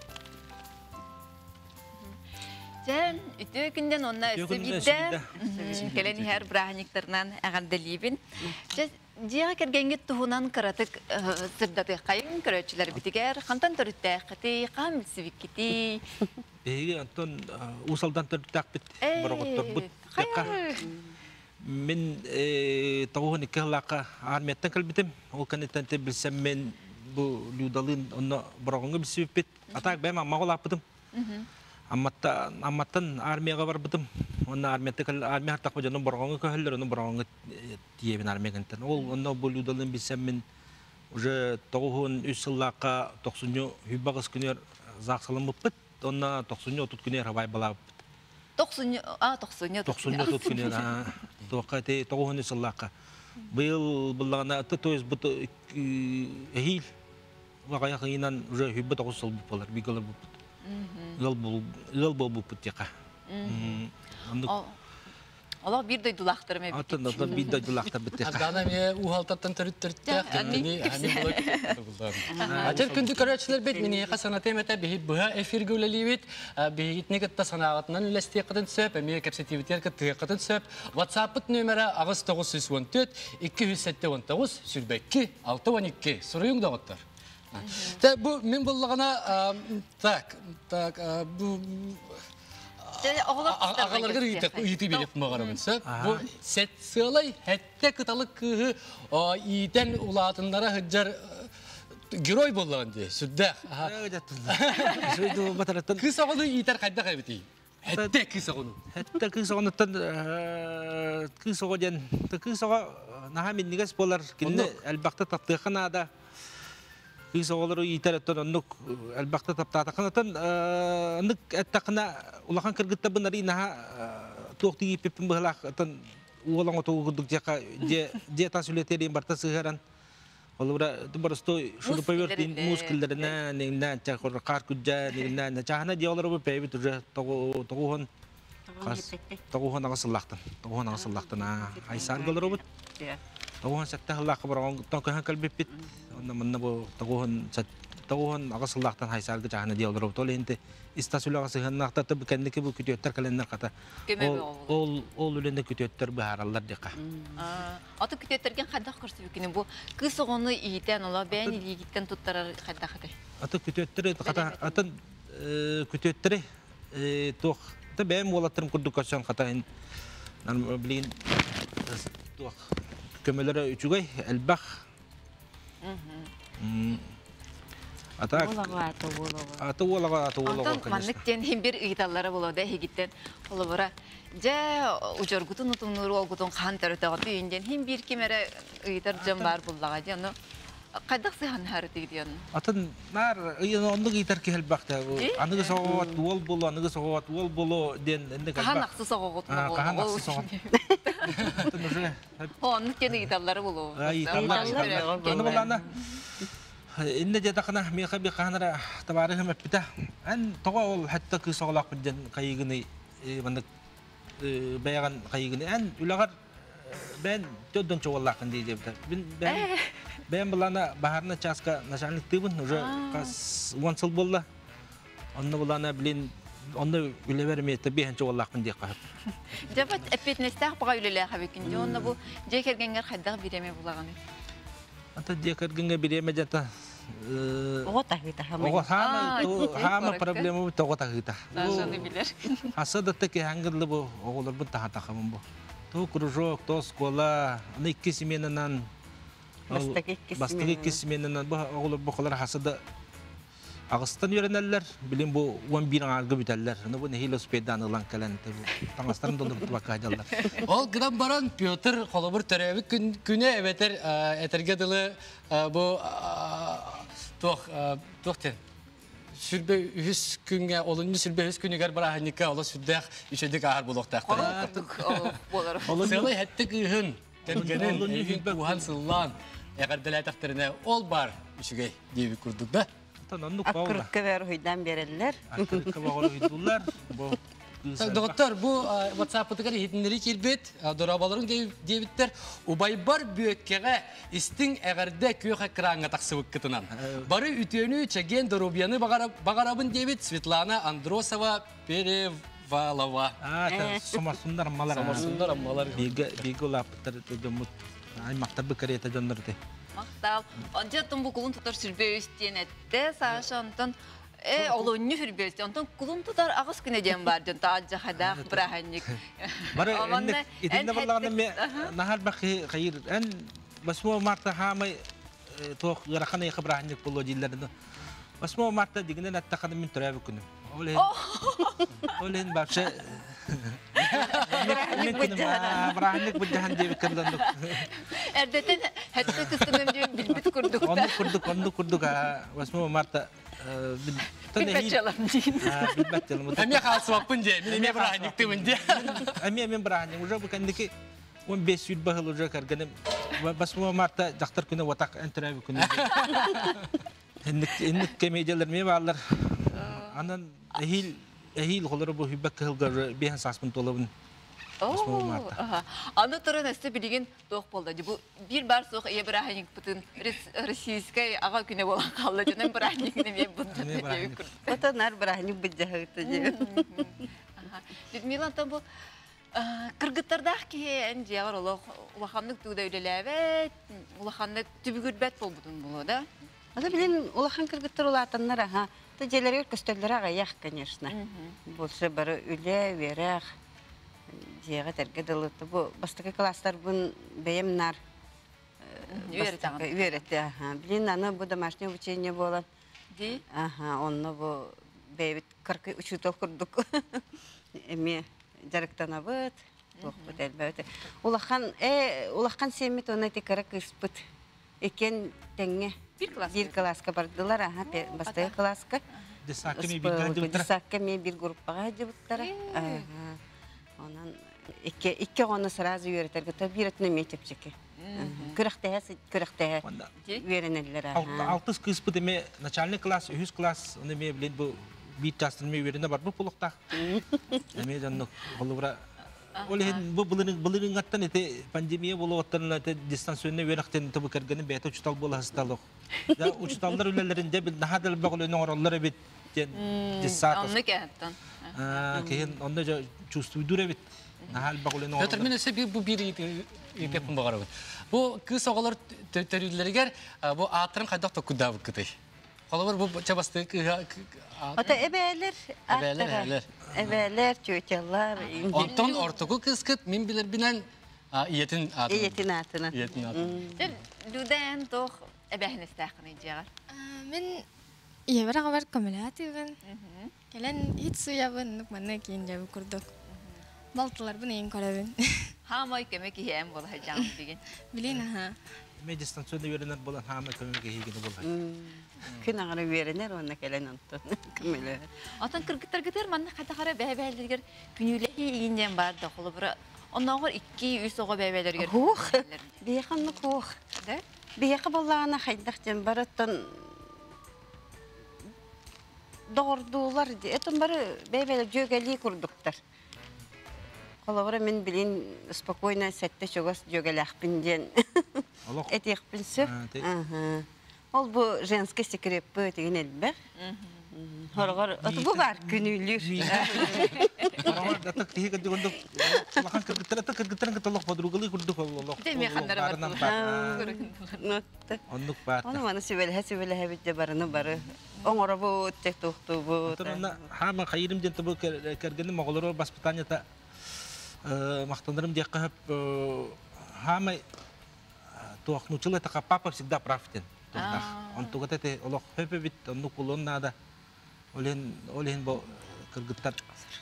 Жән, үті күнден онына өсі бейді. Келені әр бірағаниктарынан әғанделейбін. Диға кергенге тұғынан қаратық сырдаты қайын көрәтшілер бітігер, қантан түрітті әқіті, қам білсівік кеті. Антон, ұсалдан түрітті әқпет, бұрағыттыр бұт. Мен тауғын екі ғылаққа армияттан кәлбетім. Ол кәнеттен білсем мен бұл людалын бұрағыңы білсівіп бет. Атақ бәйім мағыл апыдым. Амматтан армияға бар бұдым. Оны армия артақпы жанын бұрғаңы көхілдер, оны бұрғаңы тиебін армия кәнттен. Ол оны бұл үдалын білсем мен уже 9-3 жыллаққа 90 хүбағыз күнер зақсалым бұппыт, оны 90-30 күнер хавай бала бұппыт. 90-30 күнер, 9-3 жыллаққа. Бұл бұлағына тойыз бұты әйіл, ұлағая қиынан уже хүбі 9 жыл бұп болар, бейгілер бұппыт. Ыл бол бұппыт деқа. Allah bir doydulaktırım hep. Атын атын bir дойдулақтар бітті. Ардана ме ухалтаттан төрүттөрттөк кемени хамин болот. Ачар күндү көрөчүлөр бет мени хасана темете бихит буга эфир гөлелибит бихит негетта санагатынан лестек кытын сөп эме кепсетивитер кытык кытын сөп WhatsApp нөмірі агыс 914 279 сүрбекки 612 суруюң дагыттар. Та бу мен буллагана так бу Ağalarga iti bilip mağaramınsa bu setsiyolay hette kıtalık kıhı iyiden ulatınlara hıccar giroy bolan diye südde. Kısa onu iyiter kayda kaybeti. Hette kısa onu. Hette kısa onu tan kısa ojen kısa naha minnigas bolar kinne elbaqta tatlıqana da Kısa olur iterton onluk elbette taptatakınatan onluk ettakına ulakan kırgıtta bunları naha tuğti pipin bahlaktan ulang otu guduk jaka je tasulete barta seharan Olara dubarsto şunu payvertin muskillerine neyden çakor kar kujja neyden çahana diyorlar bu peybi turja toğuhun toğuhun ağasıllaktan aysar galar obut toğuhun sette Allah kabarang toğuhun kalbipit Namun bu taguhan akasulaktan haysar gacana diyorlar o tolente istasyonlar sehenakta tabi kendiki bu kütüyetler kalender kata ol ülende kütüyetler baharallar deka. Atı kütüyetlerken kadar kursu bükünü bu kız onu iyiden ola ben ilgiden tuttarar kadar kadar. Atı kütüyetleri kata atın kütüyetleri tuh tabi ben mulatırım kurdukasyon kata in bilin tuh kömelere üçügay elbak Atak. Atı olaga. Ondan manlıkten hem bir ıйtallara buladı hegitten olabara. Ja ujargutun utunuru olgutun kan tarıtağı tüyünden hem bir kimere ıйtar jam var bullaga janu. Kadak sehan harıtı gidiyor. Atın nar onu ıйtar ki helbakta. Anıgı soğut wol bulu anıgı soğut wol bulu den ende kalbak. Kahanaksı soğut. Kahanaksı soğut. Atın öyle. Onun kendi ıйtalları bulu. ıйtallar. Onu bulana. İnne jadakna miqa bi qanara tabarihim bita. An toqol hatta ki soğlaq bilen qayıgını bandık bayagan qayıgını an ulagar ben joddan çoğallaqın diye ben bulana baharna chaska naşanlık tibun уже kas 1 yıl bolla. Onu bulana bilen onu bile vermeyete bir hançı çoğallaqın diye qahıp. Jabat epetnestaq baga ülele habekin. Onu bu jekergenler haddaq bireme bulağını. Ata jekergenge bireme jata Ogo tahita hama problemi bu togo tahita. Naşanı bilir. Asada teki hangırlı bu oğullar bu tahatakamın bu. To kurujok, to skola, ne ikisi menenan. Bastık ikisi menenan bu oğullar bu kadar hasada. Ağustan yöreneller, bilin bu 11 ağırgı biteller. Bu nehil ospedan olan kalen. Tangastan dondurup bakacaklar. Ol gıdan baran Piotr kolobur törevi güne eveter etergedalı bu tohten. Sürbe ühüs günge olunca sürbe ühüs günüger barahanika ola sürdek işedik ağır bulukta. Sılay hettik ühün. Gelgenin ühün buhan sıllan. Eğer delay takdirine ol bar işige diye bir kurduk da. Akırıkı ver huydan verirler. Akırıkı var huydular. Doktor bu WhatsApp'ta hidinleri kilbet, dorabaların diyebitter. Ubaybar büyükkere istin eğerde köy ekranına taksıvık kıtınan. Barı ütüğünü çeken dorobyanı bagarabın diyebit Svetlana Androsova Perevalova. Somasundar ammalar. Somasundar ammalar. Bigo laptır dömut. Ay maktabı kariyete döndürdü. Maktab. Onca bu kulun tutar sürbe üstüyen ette. Saşantan olunyu sürbe üstüyen. Ondan kulun tutar ağız güneceğim var. Tağca hadak bırahanlık. Barı itinde varlağında nahal bakı hayır. En basma marta hamay toq gırakana yıkı bırahanlık bulu cillerinde. Basma marta diginen attakada min türevi günüm. Olehin bakşı Berahanlık bucahan diye bitirdandık. Erdeten hatta kıstığım diye bilbit kurduk. Onu kurduk. Basma Marta. Bilbet çalam deyin. Bilbet çalam. Hem yakalsı vakpın diye. Benim berahanlık demin diye. Hem berahanlık. Uca bu kendiki 1500 bahıl uca karganım. Basma Marta daktar küne vatak enterevi küne. Hendik kemeyceler mi varlar? Anan ehil koları bu hübbek kılgar bir hassasmın dolabın. 8 марта. Аны тұрын әсті білеген тоқ болды. Бұл бір бар соқ ие бір аханик бұтын российскай аға күне болан қалды. Жөнен бір аханикіне мен бұтын. Отанар бір аханик бұджағыты же. Людмила, там бұл кыргыттардақ кейін жағыр улаханлық туғда өйлеләбет, улаханлық түбігірбәт бол бұтын болу, да? Ада білен улахан кыргыттар улатаннар, аха. Тәжелері көстөлдері ағаяқ, конечно. Болсы бары үлі, верақ, жеға тәрге дылыты. Бұл бастықы класстар бұн бәйімнар. Үйереті, аха. Білен аны бұл домашний обучение болан. Ди? Аха, онны бұл бәйбіт қырқы учутал күрдік. Әме жарықтан абыт, бұқпыт әлбәуті. Улахан семет оны текарак ыспыт. Екен тәңе. Bir класска бардылар, аха, бастығы класска. Десакка мен бір группаға жібіттара. Онан, ике оны сразу үйретерге, то бір өтіне метепчеке. Күріқтәе үйренелер, аха. 6 кыспыт эме начальный класс, үз класс, оны ме білен бұл бит жастырын ме үйрене бар бұл бұлықтақ. Эме жанны қолыбыра Олеген бұлырың аттан әте пандемия болу оттан әте дистанционный верақтен тұбы кәргенін бәйті ұчытал болу хасталық. Ұчыталдар үлелерінде біл нахадал бағыл өне оралар әбет десатыз. Онны кәттін. Кейін онда чувствуйдур әбет. Нахал бағыл өне оралар. Петр, мен әсе бұл бір етепін бағар өт. Бұл кыз оғалар төрілдерігер бұл аттырын қайдақ тоқыда бұд күті. Қолабыр бұл чабасты Ota ebeler, ebeler, çocuklar. Ondan ortaokul kızkıt, min bilir binen iyetin atını. İyetin atını. İyetin atını. Düden toh ebehini istahkını ciğer. Ben iya bara kabar kamelati ben. Kalian hiç suya ben nuk mana kiin jabu kurduk. Baltılar bunu en koravin. Hamay kemek iyi em bol hacam bugün. Bilin ha. Medistasyonda öğrenler bulan hama kömürge higini bulan. Kün ağrı verenler ona gelen antın. Kömürler. Atan kırgıtlar gider manna kada kara bebellerger günülehi iğinden var da kolu bura. Ondan var 2-3 oğa bebellerger. Hoh. Biyakanlık hoh. De? Biyakı ballağına haydak barattan doğurdular. Eton barı bebeler jögeliği kurduklar. Kolabora men bilin spokojno sette çogos jögelakpinden. Etiyakpinse. Ol bu женский секрепі деген әлбәр. Хорғар, bu var günülür. Ата тиге дегенде лахан кыргыттарын кытылык подругалы курдук оллох. Деме хандар бар. Оннук бар. Оны маны сөбеле битте барыны бары. Оңора бу тек токту бу. Тонна хама хайрым ден табы кергенде моголор воспитанията мактандырым дек кап хама туахнучылы така папа всегда прав ден. Он тугата те олох хепе бит оннук улон нада. Олен бу кыргыттар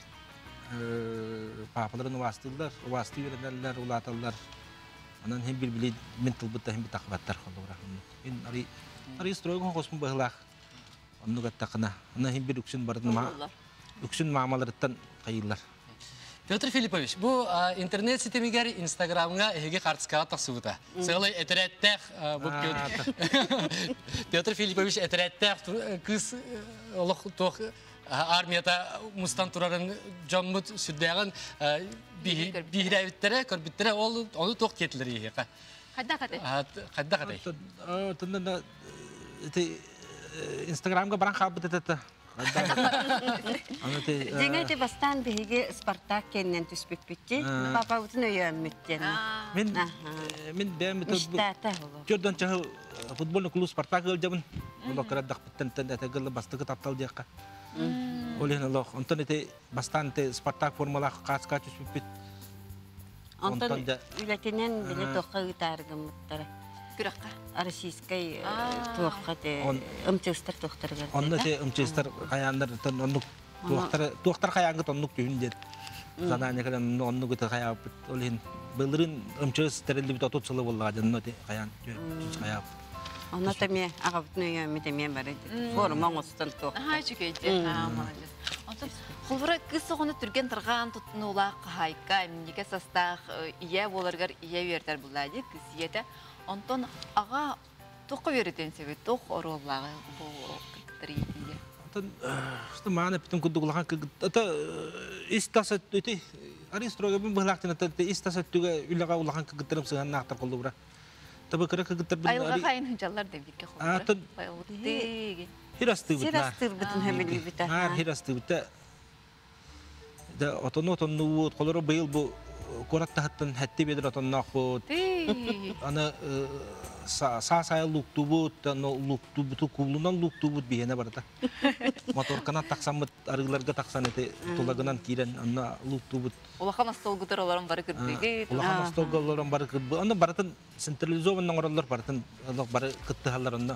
папаларын вастылдар, васты беренелер, улаталар. Анан hem bilbili mental butta hem takbattar холора. Ин ари стройгон космун баглах. Онну гаттакына. Ана hem bir үксүн бардыма. Үксүн маамаларыттан кайыллар. Петр Филиппович, bu internet sitemiger Instagram'a hege kartska tasıvıta. Söyle eterettek bu Pетр Филиппович eterettek kız Allah toh armiyada mustan turarın camut süddeğin bihirevittere körbittere onu toh ketleri yeka. Kadda kadar. Tunda Instagram'ga baran kabut etete. Деңете бастан биге Спартак кеннен түспүп битти. Папа утун өйөммүттен. Мен бәм Жордан чахыл футбольный клуб Спартак өлҗәбен. Улы кырадак биттен тәгәле бастыгы таптал дияка. Олен Аллах, онтон эте бастан те Спартак формалах каска түспүп бит. Онтон үлетенен биле токка гитаргымыттар. Күрәккә. Российский токка те ымчыстыр токтарга. Онда те ымчыстыр каяндар оннук токтар каянгы тоннук түндер. Задание калан оннук те кая олен былырын ымчыстырылды бит отут сылы булга жанна те каян кая. Онда теме агабытны яметеме бар иде. Форма остан ток. Ха чекейте. Молодец. Онда холбора кыз соны түрген тырган тутнула кайка эмнеге састах ия боларгар ия бертер булады кыз ете. Ondan ağa toqqa verirdən sevət, toq orolları bu qıqtırıydı. Что мана потом кудуглахан это истасат эти аристрога бин бахлактын это истасат туга үлага улахан кыгыттырым сыган нактар колдубра. Таба кыра кыгыттыр бин Айылға қайын хынжалар деп битке қолдыры. Байылғыттыгін. Хирасты бит. Сирастыр бүтін хәмелі біті. Хирасты бит. Да отону вот колоро быйыл бу коратта хаттан хатти бедер отоннак бу. Аны саа луктубут, луктубуту кулунан луктубут бияна барда. Мотор канат таксамыт арыгларга таксан эти тулагынан кирен аны луктубут. Улахан астолгутар оларын бары кірбеге. Улахан астолгуларын бары кірбеге. Аны баратын централизованный оралар баратын бары кытты халлар аны.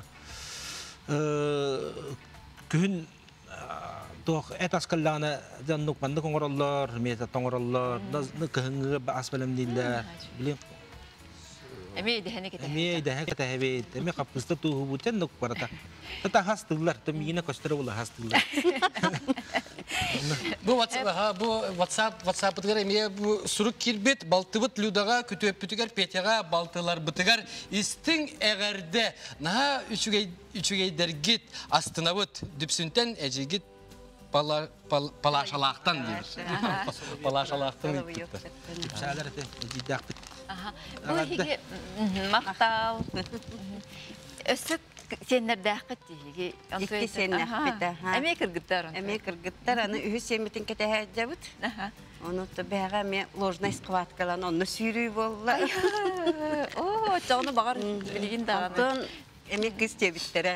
Күн тох этаскаллана жаннук банды коңороллор, мета тоңороллор, кыһыңгы асбалам дилер. Билем Эмей дәһәне кете. Эмей дәһәне кете хәбет. Эмей капкыста туһубутен нук барата. Тата хастылар, тәмине костыра була хастылар. Бу WhatsApp бутгар эмей бу сурук кирбет балтыбыт людага күтөп бүтүгөр петяга балтылар бутыгар истин эгерде на үчүгей дергит астынабыт дүпсүнтен эжигит палашалактан дейбиз. Палашалактан дейбиз. Сәләр эте дидакпыт. Бұл хеге мақтал. Өсік сенердәқіт дейге. Икки сенердәқіт. Әмей кіргіттар. Әмей кіргіттар. Аны үйі семетін кәтәхәт жабыт. Оны бәға мен ложной скваткалан оны сүйрүй болла. О, чағыны бағар білген дағаны. Антон әмей қыз тебіттері.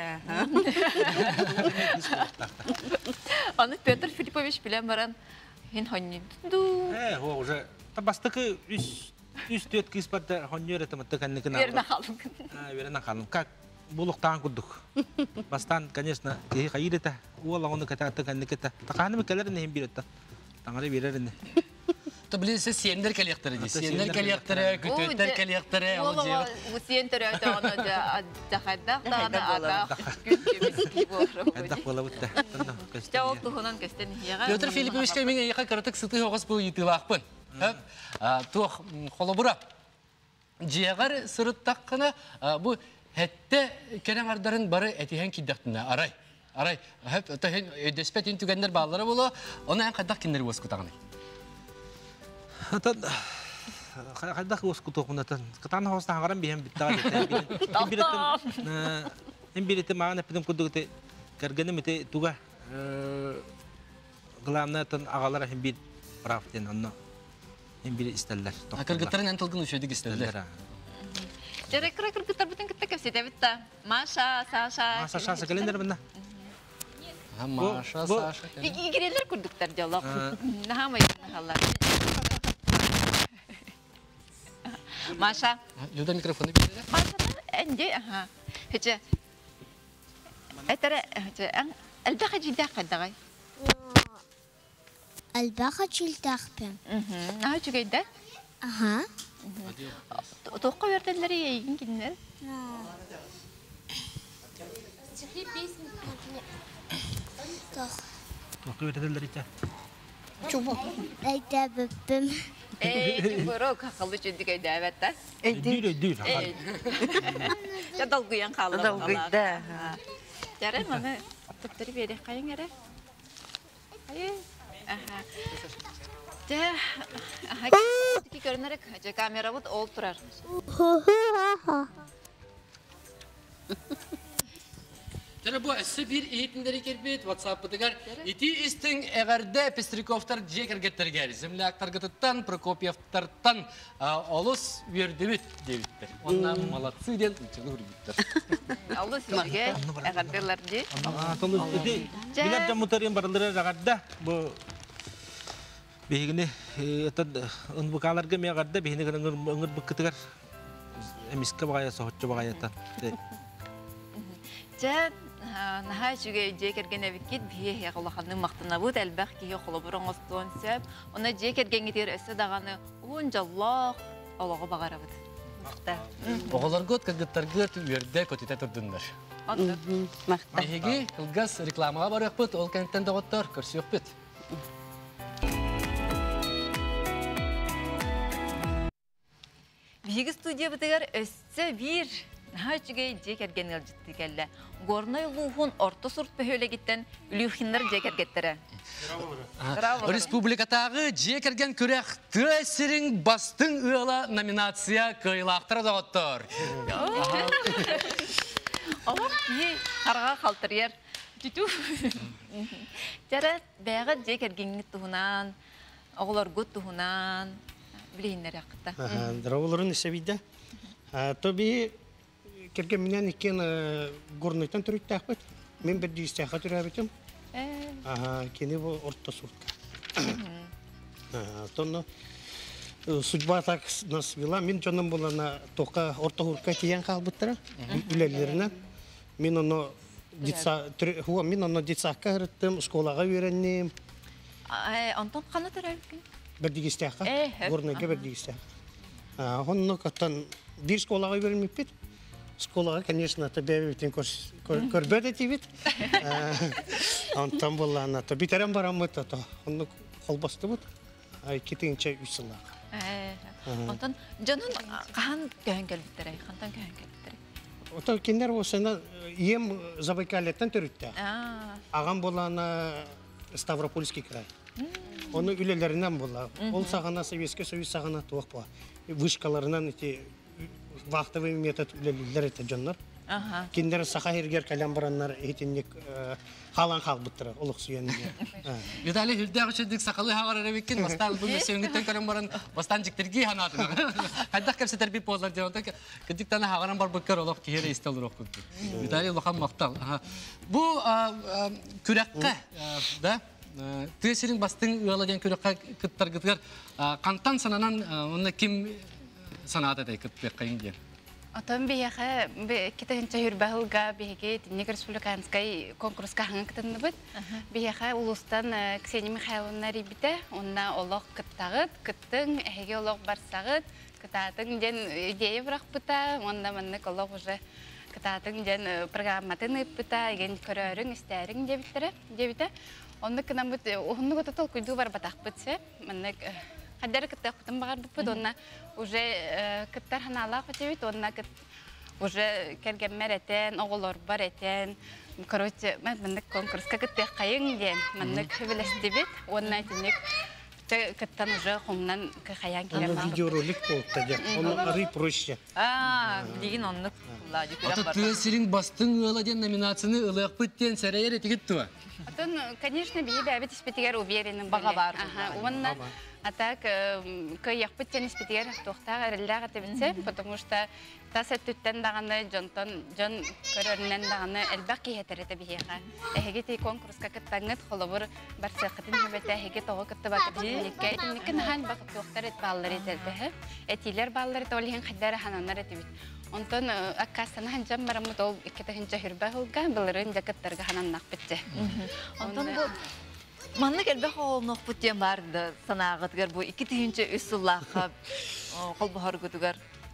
Аны Петр Филиппович білен баран. Хен ханнин. Уже табастықы үстөт киспатта хоньёр этаматта канникына. Верна халым. Верна халым. Как булуктан кудук. Бастан, конечно, ки кайрета. Уола оны катата канникета. Таканы келер не бирета. Таңары берерне. То билесе сендер коллекторы ди. Сендер коллекторы, күтөттер коллекторы. Ол сендер аны жахадда ада күтөбүс болор. Адда бола бутта. Жауап туһунан кестен яга. Петр Филипповичке мен яка кыртык сыты хогос бу итилакпын. Тух холобура. Жиягар сырыттаккына бу хетте кенеңардарын бары этиһен киддактына арай. Арай, хеп тахен деспетин түгендер баллары боло, оны кадак киндер воскутаганы. Atan kadang usku tuh punatan. Ketana host hangaran bihem bitta. Embirit mana pedem kudu te kargane mete tuga glamna tan agalara hembir praften anno. Embirit isteller. Kargıtların antılgın üşedik isteller. Kira kargıtar bütün kita kepsi bitta. Masha, Sasha. Masha, Sasha kalender benda. Masha, Sasha. İgireler kurduklar diyorlar. Nahamayın nahallar. Masha. Люда микрофоны бери. Masha энди aha. Hece. Etara hece an الباقة جدا قدغي. الباقة جدا قبل. نها شو قيدا؟ أها. توقع يرتلري يمكن. توقع يرتلري تا. شوفوا. أيدا ببم. بروك خلص عندك قيدا بتا. دير. يضل قيان خالص. يضل قيدا. جاري mana تقدري بيدي قاين غيره. أيه. Aha. Dah, ki görünerek aja kamera bud ol turar. Tere bu esse bir eğitimleri kerbet WhatsApp bıdıgar. İti istin eğerde Pestrikovtar jeker gettirger. Zemlaktar gıtıttan, Prokopyevtartan olus verdibit devittir. Ondan malatsı den içini hürgüttür. Allah sizge eğerdeler di. Tolus idi. Bilar jamutarın barıldırı ragadda bu behigini atad unbukalarga me agarda behini ngır bıkıtıgar. Emiska bagaya sohutça bagayatan. Ja naha juge jekergen evkit bihe yaqlaxanın maqtına bu elbaq ki yoqlaburun oston seb ona jekergen gider esse dağanı unjallah Allah'a bağarabıd. Maqta. Oğlar got kagıttar gıt yerde kotite turdunlar. Maqta. Behigi ilgas reklamaga baraq bit ol kentten dağıttar kursu yok bit. Bihigi studiya bitigar össe bir Haçıgay jekergen ılcıttı kelle. Gornay luhun orta surt pöhöyle gitten ülühinler jekergettere. Республикатағы жекерген көрек тәсірің бастың ұяла номинация көйлақтыр доғыттыр. Олар ей қарға қалтыр ер. Түту. Жара бәғы жекергенгі тұғынан, оғылар ғыт тұғынан, білейіндер яқытта. Дырауларын есебейді. Тоби керген менен екен горнайтан түрікті ақпет. Мен бір дейістіға түрі әбетім. Кені бұл орта суртка. Тоны судьба так нас вела. Мен жоным болана тоқа орта суртка тиян қалбыттыра. Үлелерінен. Мен оны детсаққа ғырыттым, школаға үйреннем. Антон қаны түрі әлкен? Бір дейістіға. Горнайға бір дейістіға. Оны қаттан bir школаға үйренмеп бет. Школаға, конечно, бәбетен көрбеді дейбет. Антон болана, битерен барам бұд, оны қолбасты бұд. Кетіңше үйсілаға. Антон, жанын қаған күйін кәлбіттері, қантан күйін кәлбіттері? Ота кендер осына ем Забайкалеттен түрітті. Ағам болана Ставропольский край. Оны үлелерінен бола. Ол сағана Советский Союз сағана туақ бола. Вышкаларынан вахтовый метод үлелер еті жонлар. Кендер сақа ергер кәлем баранлар етіннек халан қалбыттыры, олық сүйеніне. Виталий Хülдәғі шедік сақалы хағар әребеккен, бастан бұл сөңгіттен көрін баран бастан жіктерге ханатына. Қайдақ кәпсі тәрбей болар дейін, кәдік тәні хағаран бар бұккар олық кейері істелір оқыды. Виталий Лохан мақтал. Бұл күрәққа, түйесінің бастың үйаладен күрәққа күттар қантан сананан оны кім санады дәй күтпек қайын дер? Отон бияха китенче хүрбахылга биһиге Тинник республиканскай конкурска хаңа кытынны бит. Бияха улустан Ксения Михайловна рибите, онна олох кыттагыт, кыттың эһиге олох барсагыт, кытатын ден идея брак быта, онда манны олох уже кытатын ден программатын ыппыта, ген көрөрүң истәрүң дебите. Онда кынан бит онны гототол куйду бар батак битсе, манны Хадер кыттах бутын багар буппыт, онна уже кыттар ханалақ бітебет, онна уже кергенмер етен, оғылор бар етен. Короче, мәннік конкурска кыттах қайын ден, мәннік білестебет, онна етінік кыттан уже қомнан қаян келем. Оны видеоролик болыпты деп, оны арый проще. Деген оннық құлады. Ата түйесінің бастың ұладен номинацияны ұлық бүттен сәрәйер етігіт туа? Атын, конечно, бейі бәбет іспетігер уверенің баға бар. Онна атак көйяқ бүттен іспетігер тоқтағы әрілдәға тебітсе, потому что тасы түттен дағаны жон көрерінен дағаны әлбәқ кейетіреді бейеға. Әхеге тей конкурска кыттаңыт қолыбыр барсы қытын хөбеті әхеге тоғы кытты бақытын екке әйтінікін хан бақыт тоқтар әт балылар етелбі. Әтилер балылар әт олығын қайдары хананар әтебет. Онтон аккасаны ханжам барамыт ол иккетахинча хүрбә хылга былырын жакыттарга хананнак битте. Онтон бу манны келбе холнок бутен барды санагытгар бу 2-3 үсүллахка колбохор гүтүгөр.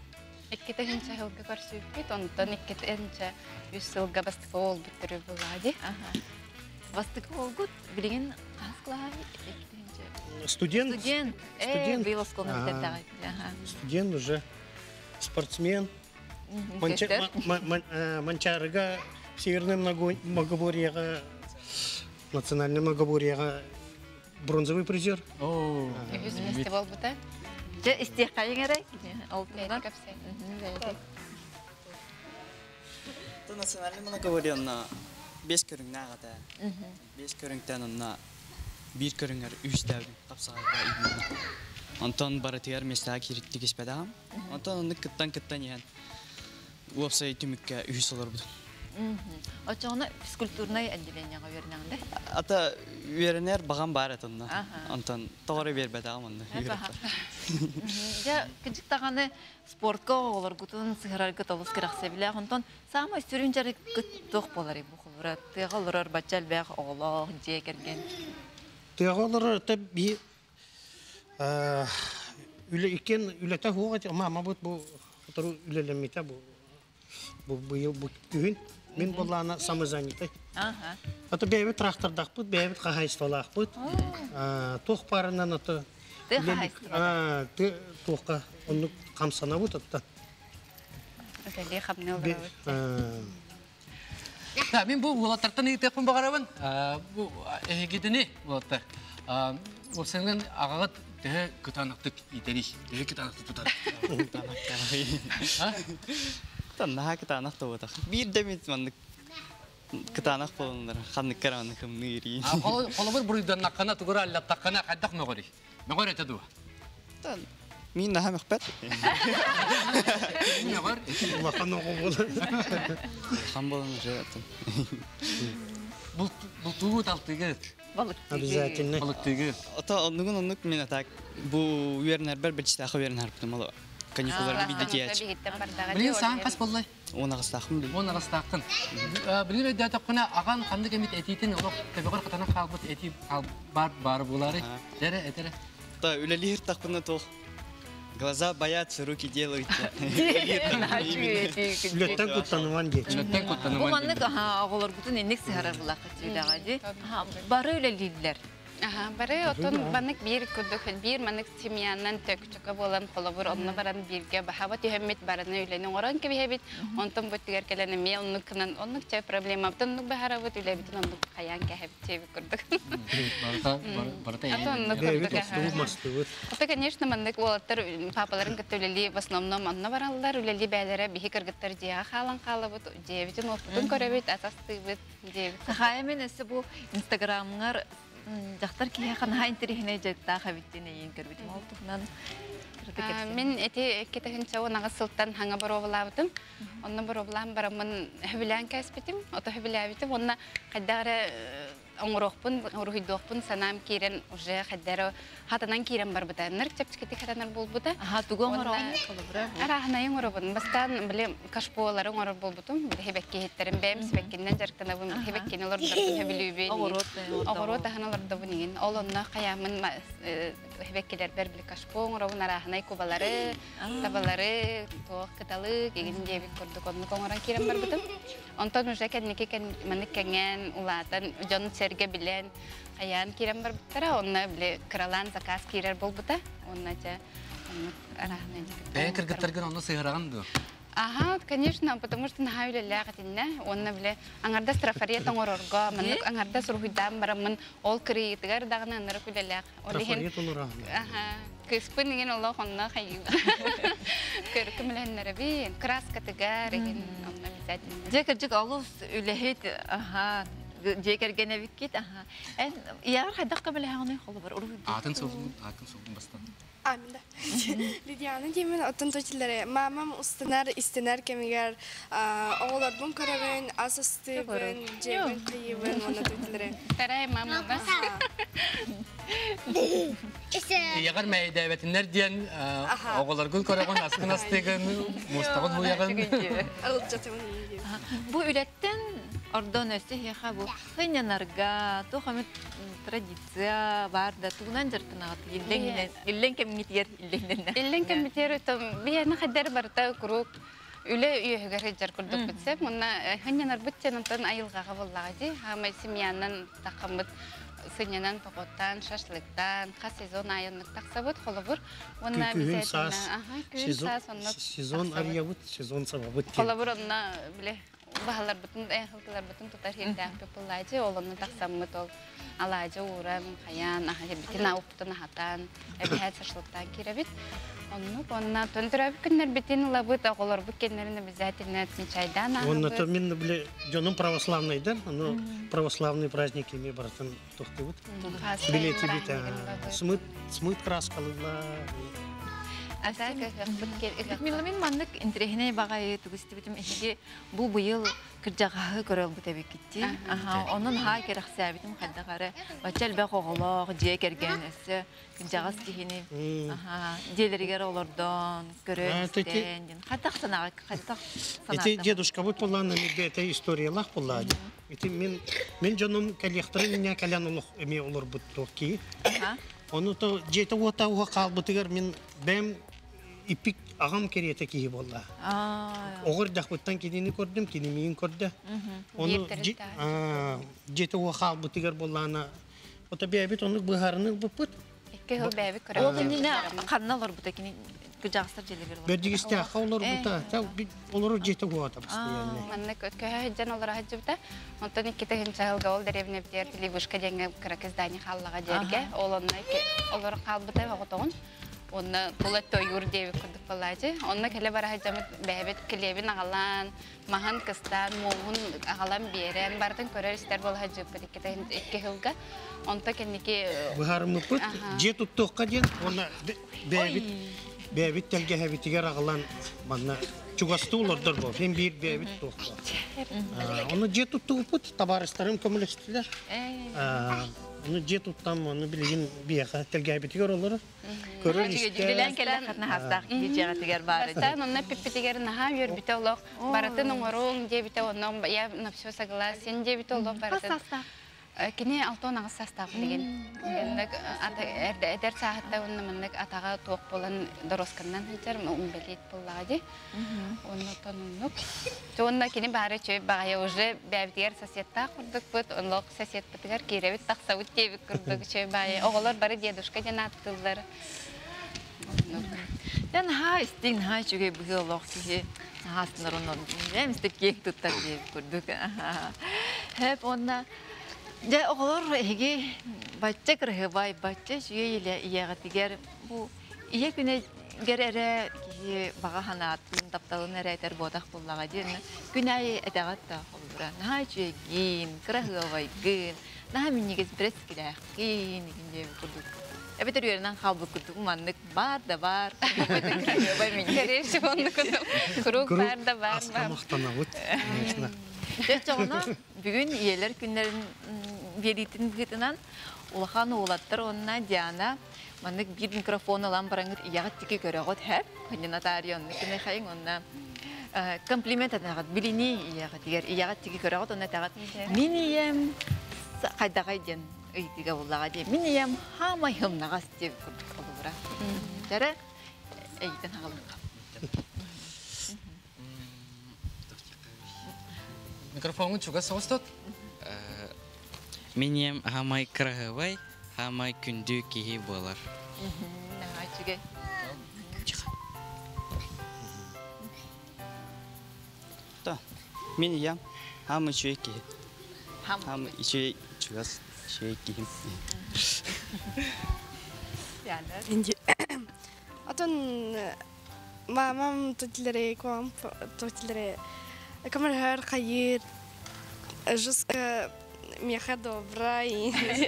2-3 хылга көрсүп бит, онтон 2-3 үсүлга бастык ол бүттүрү булади. Бастык ол гүт билген касклар 2-3. Студент. Студент уже спортсмен. Манчарыга Северное многоборьега, национальное многоборьега бронзовый призер. Вместе был бы, да? Из тех калингерей? То национальное многоборье на без көрүңнәр ата. Без көрүңтән на бир көрүңнәр үстәү капсага идем. Антон баратыгар местага киритти кеспедам. Антон аны кыттан ян. Вебсайт түмүккә үс алар бу. Ачаны физкультурный отделениега бернәңдә. Ата веренер баган бар атында. Антон тогыры бербәдәм анда. Я кичик таганы спортка олар гутун сыгырар гыталыс киракса биле. Антон самый сүрүнҗәр гыттык болар бу хурат. Тыгалар бачал бәг оглох җекерген. Тыгалар таби үле икен үләтә хуга мама бу туры үлелемите бу. Bu yıl bu gün men bolana samazanite. Ata beybe traktordaq bu, beybe qahaystolaq bu. Toq parından ata. Toqqa onu qamsana bu tatta. Өтәлі қамны олар. Да, мен бұл олаттардан егітекпін бағарабын. Бұл егетіні олаттар. Осыңын ағағыт дәе күтанықтық етері. Дәе күтанықтық тұтар. Таннаға кытанақ да отақ. Bir de мен мандық кытанақ болыңдар. Қанық қарағаны кімні ерейін. Қолыбыр бұрыйдан наққана тұғыра әллаттаққана қайдақ мәғори. Мәғори әтеді ва? Мен наға мәқпәт. Мәғор? Лақан оғы болы. Қан болыңдар жайатын. Бұл туғы талтығы. Обязательно. Балык тегі. Ата оннугун мен атак бу үйернер бер бичтахы үйернер битим ала. Каникулларга биде тияч. Билин саң кас боллай? 10 агыстахым бил. 10 агыстахын. Билин өйдө тапкана аган канды кемит этитин олоқ тебегор катана калбыт эти бар булары. Этере. Та үлелир такпына тох. Глаза боятся, руки делают. Леттен куттаныван дейт. Бұл маннык оғылар бұтын енек сығарар бұлақы түйдіға де. Бары өлелейлер. Бары отын банык бир күрдік, бир манык семьянан төкчікі болан қолабыр, онына баран бирге бахаба түйемет бараны үйленің оран кебе онтын бұттығар келені ме оннықынан, оннық чай проблема, оннық бахара бұт үйлебетін оннық қаян кәхеп чебі күрдік. Ота, конечно, маннык олаттар папаларын күттөлелі в основном онна баралылар, үлелі бәлері бихи кіргіттар жия қалан қалы бұт, жебетін опытын көребет, асасты бұт, жебет. Сақайы мен өсі бұл инстаграмыңар жақтар кейе қанаға интерехіне жайттаа қабиттені ең көрбетім ол тұхынан Мен эти кетехинча онага сылтан хаңа боровлабытым. Онна боровлам барамын хөбүлән кәспетим. Ото хөбүләбитим. Онна каддары оңрохпун, рухидохпун санам кирен уже каддары хатанан кирен бар бута. Нырк чепчикети хатанар болбута. Тугон орон калыбыра. Арахнайын оробун. Бастан биле кашпооларын орор болбутум. Хебекке хеттерим бем сибеккеннен жарктанабым. Хебеккени олордун хөбүлүбү. Огорот аханаларда бунин. Ол онна каямын хебеккелер бер биле кашпоон оробун арахнай кубалары, табалары, тоқ кыталы кеген жебик көрдүк. Онну коңоран кирен бар бутум. Онтон уже кенники манык кенген улатан жон серге билен аян кирен бар буттара. Онна биле кралан заказ кирер болбута. Онна жа арахнай. Бәйін кіргіттерген онны сыйғыраған ду? Ага, конечно, потому что на хавиле лягатинне, он навле ангарда страфария тонгорорго, манук ангарда сурхидам барамын ол кри тигар дагна наркуле ляг. Страфария тонгорорго. Ага, киспынген Аллах онна хай. Кыркымлен нараби, краска тигар ген онна обязательно. Жекер алус үлехет, ага, жекергене виккит, ага. Яр хайдак кабеле ханы холбар. Атын соғын бастан. Аминда. Лидияны демен отын точилары. Мамам устанар, истенар кемигер оғылар бұн карабын, асысты бұн, жебін, қиыбын, оны точилары. Тарай мамам бас. Яғар мәй дәветінлер дейін оғылар гүл көреген, аскын астығын, мұстағын бұяғын. Алып жатымын. Бұл үлеттен ордон өсі хеха бұл хынянарға, тоқамет традиция бар да туғынан жартынағат, иллен кеммитер илленнен. Иллен кеммитер, бияны қадар барда күрік, үлі үйігері жар күрдік бітсеп, мұнна хынянар бүттен ұнтан айылғаға боллағады, хамай семьянан тақамыт, сынянан пақоттан, шашлықтан, қа сезон айынлық тақсабыт, қолыбыр. Күн сас, сезон ария бұт, сезон саба бұт. Қолыбыр онна, біле, бағалар бұтын, әйхылтылар бұтын тұтар хелдәң пепыллайды, олыны тақсамыт ол. Алайжа урам, қаян, бітін ауыптын ағатан, әбіхәт сашлықтан керебет. Онна төндірәбі күннер бітін ұлабыт, оғылар бұт кенлерін обязательно отмечайдан ағыбыт. Онна мен біле, жоным православныйдан, православный праздники ме баратын тоқты бұт. Билеті біт, смыт краскалыла. Милламин маннык интерехіне бағай түгісті бітім әйге бұл бұйыл кіржағағы көрел бұт әбек кетті. Onun haa kerek səbitim xəldə qarı. Bacel bə qoğulaq, diye kergen əsə, kіржағыз kihini. Diyeleri gər olurdan, görəstən. Xədaq sanağı, xədaq sanağı. Эти дедушка вот полана мне эта история лах поллади. Эти мен жаным калехтары меня калянулох эме олор бут токи. Оны то жете ота уга калбытыгар мен бем ипик агам керете ки болла. Огор дахбыттан кидини көрдүм, кинимин көрдү. Оны жете уга калбытыгар боллана. Ота бебит оны быгарыны бупут. Эке хыл бебит көрөм. Ол эмне канналар бутакини Gıcaksır jeli bir. Бәдігісте аққа олар бұта, олар жеті қуата постоянно. Манны көһәҗән олар хаҗыбыта. Онтан икете хинчагылга ол дәребне битер телевишка деңгә кракездани халлага дәргә. Олонны олар калбыта вагытын. Онна булат тойур дип күрдек балачы. Онна келе бара хаҗамы бәбет келебин агалан, махан кыстан, мугун агалан берен бардын көрәр истер бол хаҗыбы икете икке хилга. Онта кенники Бұхарымы бұт, жет ұттыққа ден, оны бәбет тәлге әбетігер ағылан бана чугасты олардар бол, мен бір бәбет тұққа. Оны жет ұттығы бұт, табарыстарым көмілістілер. Onu jet tuttam, onu bilgin bir telge bitiyor olur. Körür işte. Bilen kelen katna hastak gideceğe tiger bari. Sen onunla pipitiger naha yür bite olok. Baratın umurun diye bite onun ya napşo sagla sen diye bite olok baratın. Kini altı nağız sastak bilgin. Gendak eder saatte onun mennek atağa toq bolan doroskandan hiçer umbelit bulladı. Onu tanınık. Çoğunda kini bari çöy bağaya ucu bevdiğer sasiyetta kurduk bud. Onlok sasiyet bitiger kirevit taksavut diye kurduk çöy bağaya. Oğullar bari diyeduşka jen attılar. Den ha istin ha çünkü bu yolok ki hasınlar onun. Hem istek kek tutar diye kurduk. Hep onda de oğullar hegi bahçe kırhıvay bahçe şüyle iyagatiger bu iyi güne gerere ki baga hanatın taptalın ereter bodak bullaga diye günay edagat da olur. Ha çünkü kırhıvay gün. Nah minniges breskile gin diye kurduk. Evet örüyordan kalbı kurduk manlık bar da var. Bay minniger şu onu kurduk. Kuruk bar da var. Asmamaktanavut. Çoğuna bugün üyeler günlerin veritin gıtınan ulahan oğlattır onunla Diana manlık bir mikrofon olan barangır iyagat tiki göreğot hep kendine tarihonlu kime kayın onunla kompliment adagat bilini iyagat tiki göreğot onunla tagat miniyem kayda kayden öyküge bullağa diye miniyem hamayım nagas diye kurduk olura jara eyden hağalım Mikrofonu juga sostot. Miniyem hamay kırahıvay, hamay kündü kihi bolar. Nah, juga. Ta, miniyem hamay şöyle kihi. Hamay şöyle çugas şöyle kihi. Yani. Atın mamam tutilere kuam tutilere kamar her hayır жестко меха добрая.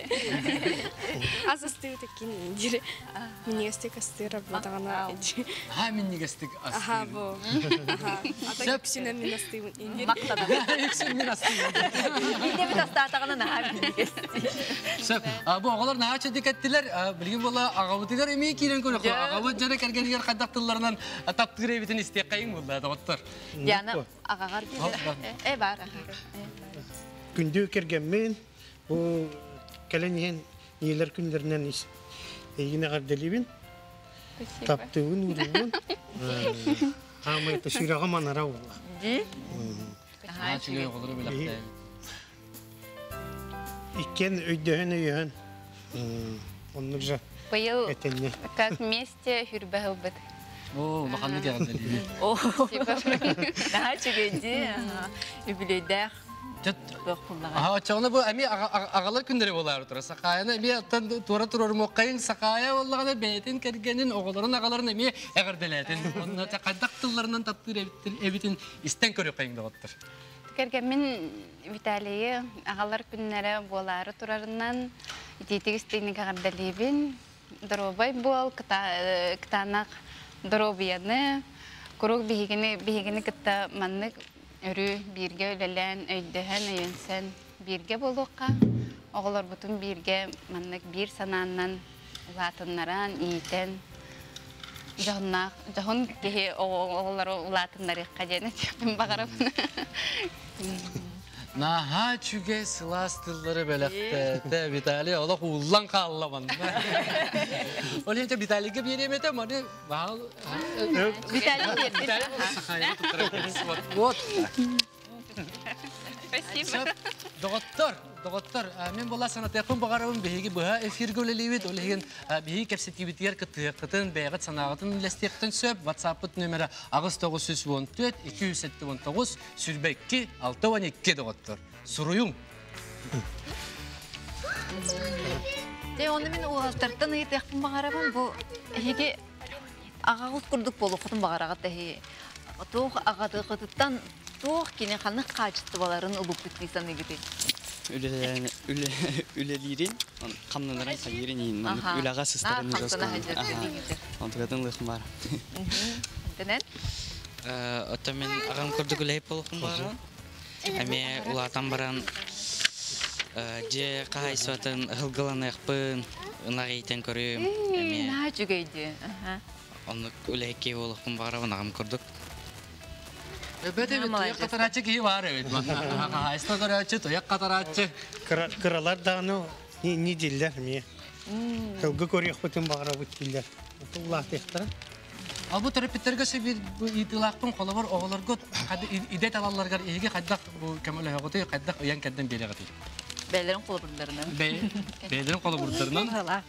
А застыты киндире. Мне стик асты работала на эти. Ha minnigestik aslı. Ага, во. Ага. А так ксина минасты. Maktada. Eksin minastik. Yine bir tasdağına nah minnigestik. Sep, bu oğullar naha çedik ettiler. Bilgin bolla ağabeytiler emeği kiren koyuyor. Ağabey jere kergeniger kaddaktılarından taptırı bitin istekayın bolla doktor. Yani ağagar bir. Var. Күндү кергенмен, bu келен нелер күндерінен егіне қарделебін, таптығын ұрығын, амайты шыраға манара ола. Ди? Ha çünkü oğulları bilakta. Икен өйдіғін өйіғін, онлық жа Быйыл әтенне. как вместе hürbehil bit. Oo, bakanlık yardım Oh. Nah, juga di. Übüleyder. Aha, çağına bu emi ağalar günderi olar otur. Sakayana emi atan tora turur mokkayın sakaya vallahi beytin kergenin oğulların ağaların emi eğerdeletin. Onlar kaddaktılarından taptır evitin isten körü kayın doktor. Kergemin Vitali'yi ağalar günlere boğaları turarından ititik isteğini kağırdalibin. Dorobay bol, kıtanak dorobiyanı. Kuruk bihigini kıta manlık örü birge ölelen öydühen öyensen birge boluqa. Oğlar bütün birge manlık bir sanandan ulatınlaran iyiten. Jahun kehi oğulları ulatınları kajene tepin bakarım. Naha çünkü sılastıları belekte Vitali ola kullan kallaman. Olunca Vitali'ye bir yemete ama ne bahal. Vitali bir. Vitali sakaya tutarım. What? Спасибо. Доғыттар, мен бола санатайқын бағарауын бейгі бұға эфирге өлелейбет, олеген бейгі кәпсетебетер қытын бәйғыт санағытын үлестектін сөп, WhatsApp-ыт нөмірі ағыз 914-279 сүрбәкке 612 доғыттар. Сұруйың. Оны мен уғалтартын ұйытайқын бағарауын бұл еге ағағыз күрдік болу құтын бағарағат дәхе. Тоқ ағады қытыттан тоқ кене қанық қачытты баларын ұлып күттейсан егіде. Үлелерин, қамнанарын қайырын ең, үлаға сыстарын жосқан. Онтығатын лықым бар. Дінен? Ота мен ағам күрдік үләйіп болуқым барын. Әме ұлатан баран же қағайсуатын ғылғылан әқпін, ұнақ ейтен көрім. Наға жүгейді. Оны үләйке болуқым барын ағам күрдік. Бәді тұяқ қатарачы кейі бар өйт. Айста көрәчі, тұяқ қатарачы. Кыралар дағыны не дейлер ме? Кылғы көрек бұтын бағыра бұт дейлер. Ұлақ тектірі. Ал бұл терапевтерге себір итылақпын қолы бар оғыларға идет алаларғар еге қайдақ көмілі өғыты, қайдақ өйен кәдден белі ғыты. Бәлерін қолы бұрдарынан. Бәлерін қолы бұрдарынан.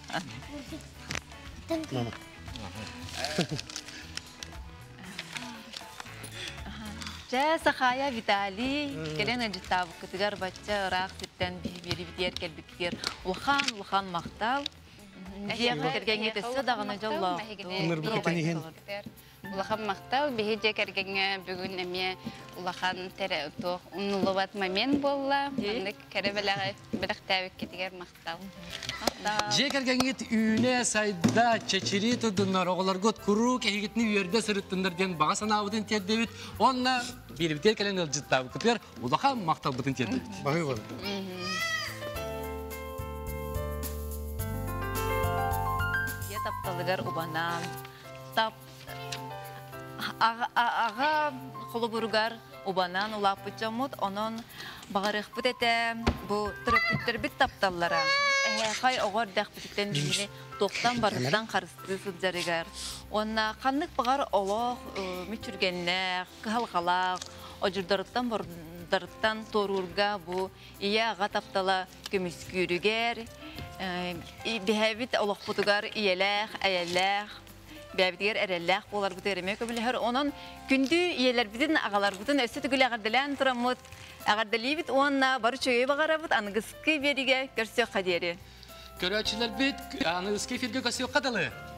Сахая Виталий, келен әжіттабы күтігер бача ұрақ сеттен бері бітер кәлбіттер. Улхан мақтал. Жеғы кергенге тәсі дағына жолла. Улахан мақтал, бейі же кергенге бүгін әме улахан тәрі ұтық ұнылуат момент болла. Үндік кәрі біліқ тәуік кетігер мақтал. Же кергенге үйіне сайда чечері тұдынлар оғылар көт күру кәйгетіні үйерде сұрыттындар ден баға санауыдың тердевіт. Онна бері бітер кәлен ұлжыттабы күтігер улахан мақтал бұтын тердевіт. Бағы болды. Тапталыгар убанан, аға қолы бұрғар убанан улапы жамыд, onun бағарық бұт әті бұл түріпіттер біт тапталлара. Қай оғар дәқ бітіктен бейіне тоқтан барықтан қарысты сұлжарығар. Онна қандық бағар олық, мүчіргеннәқ, қығалғалақ, ожырдарықтан бұрдарықтан торурға бұл ия аға таптала көміскүйрігер. Бәбит олық бұтығар иеләқ, әйеләқ, бәбітгер әреләқ болар бұты әреме көбілер. Оның күнді иелер бітін, ағалар бітін өсі түгілі ағардылән тұрамыд. Ағардылы бит, онына бары чөйе бағара бұт, анығысқы беріге көрсе қадері. Көрәчілер бит, анығысқы ферге көсе қадалы.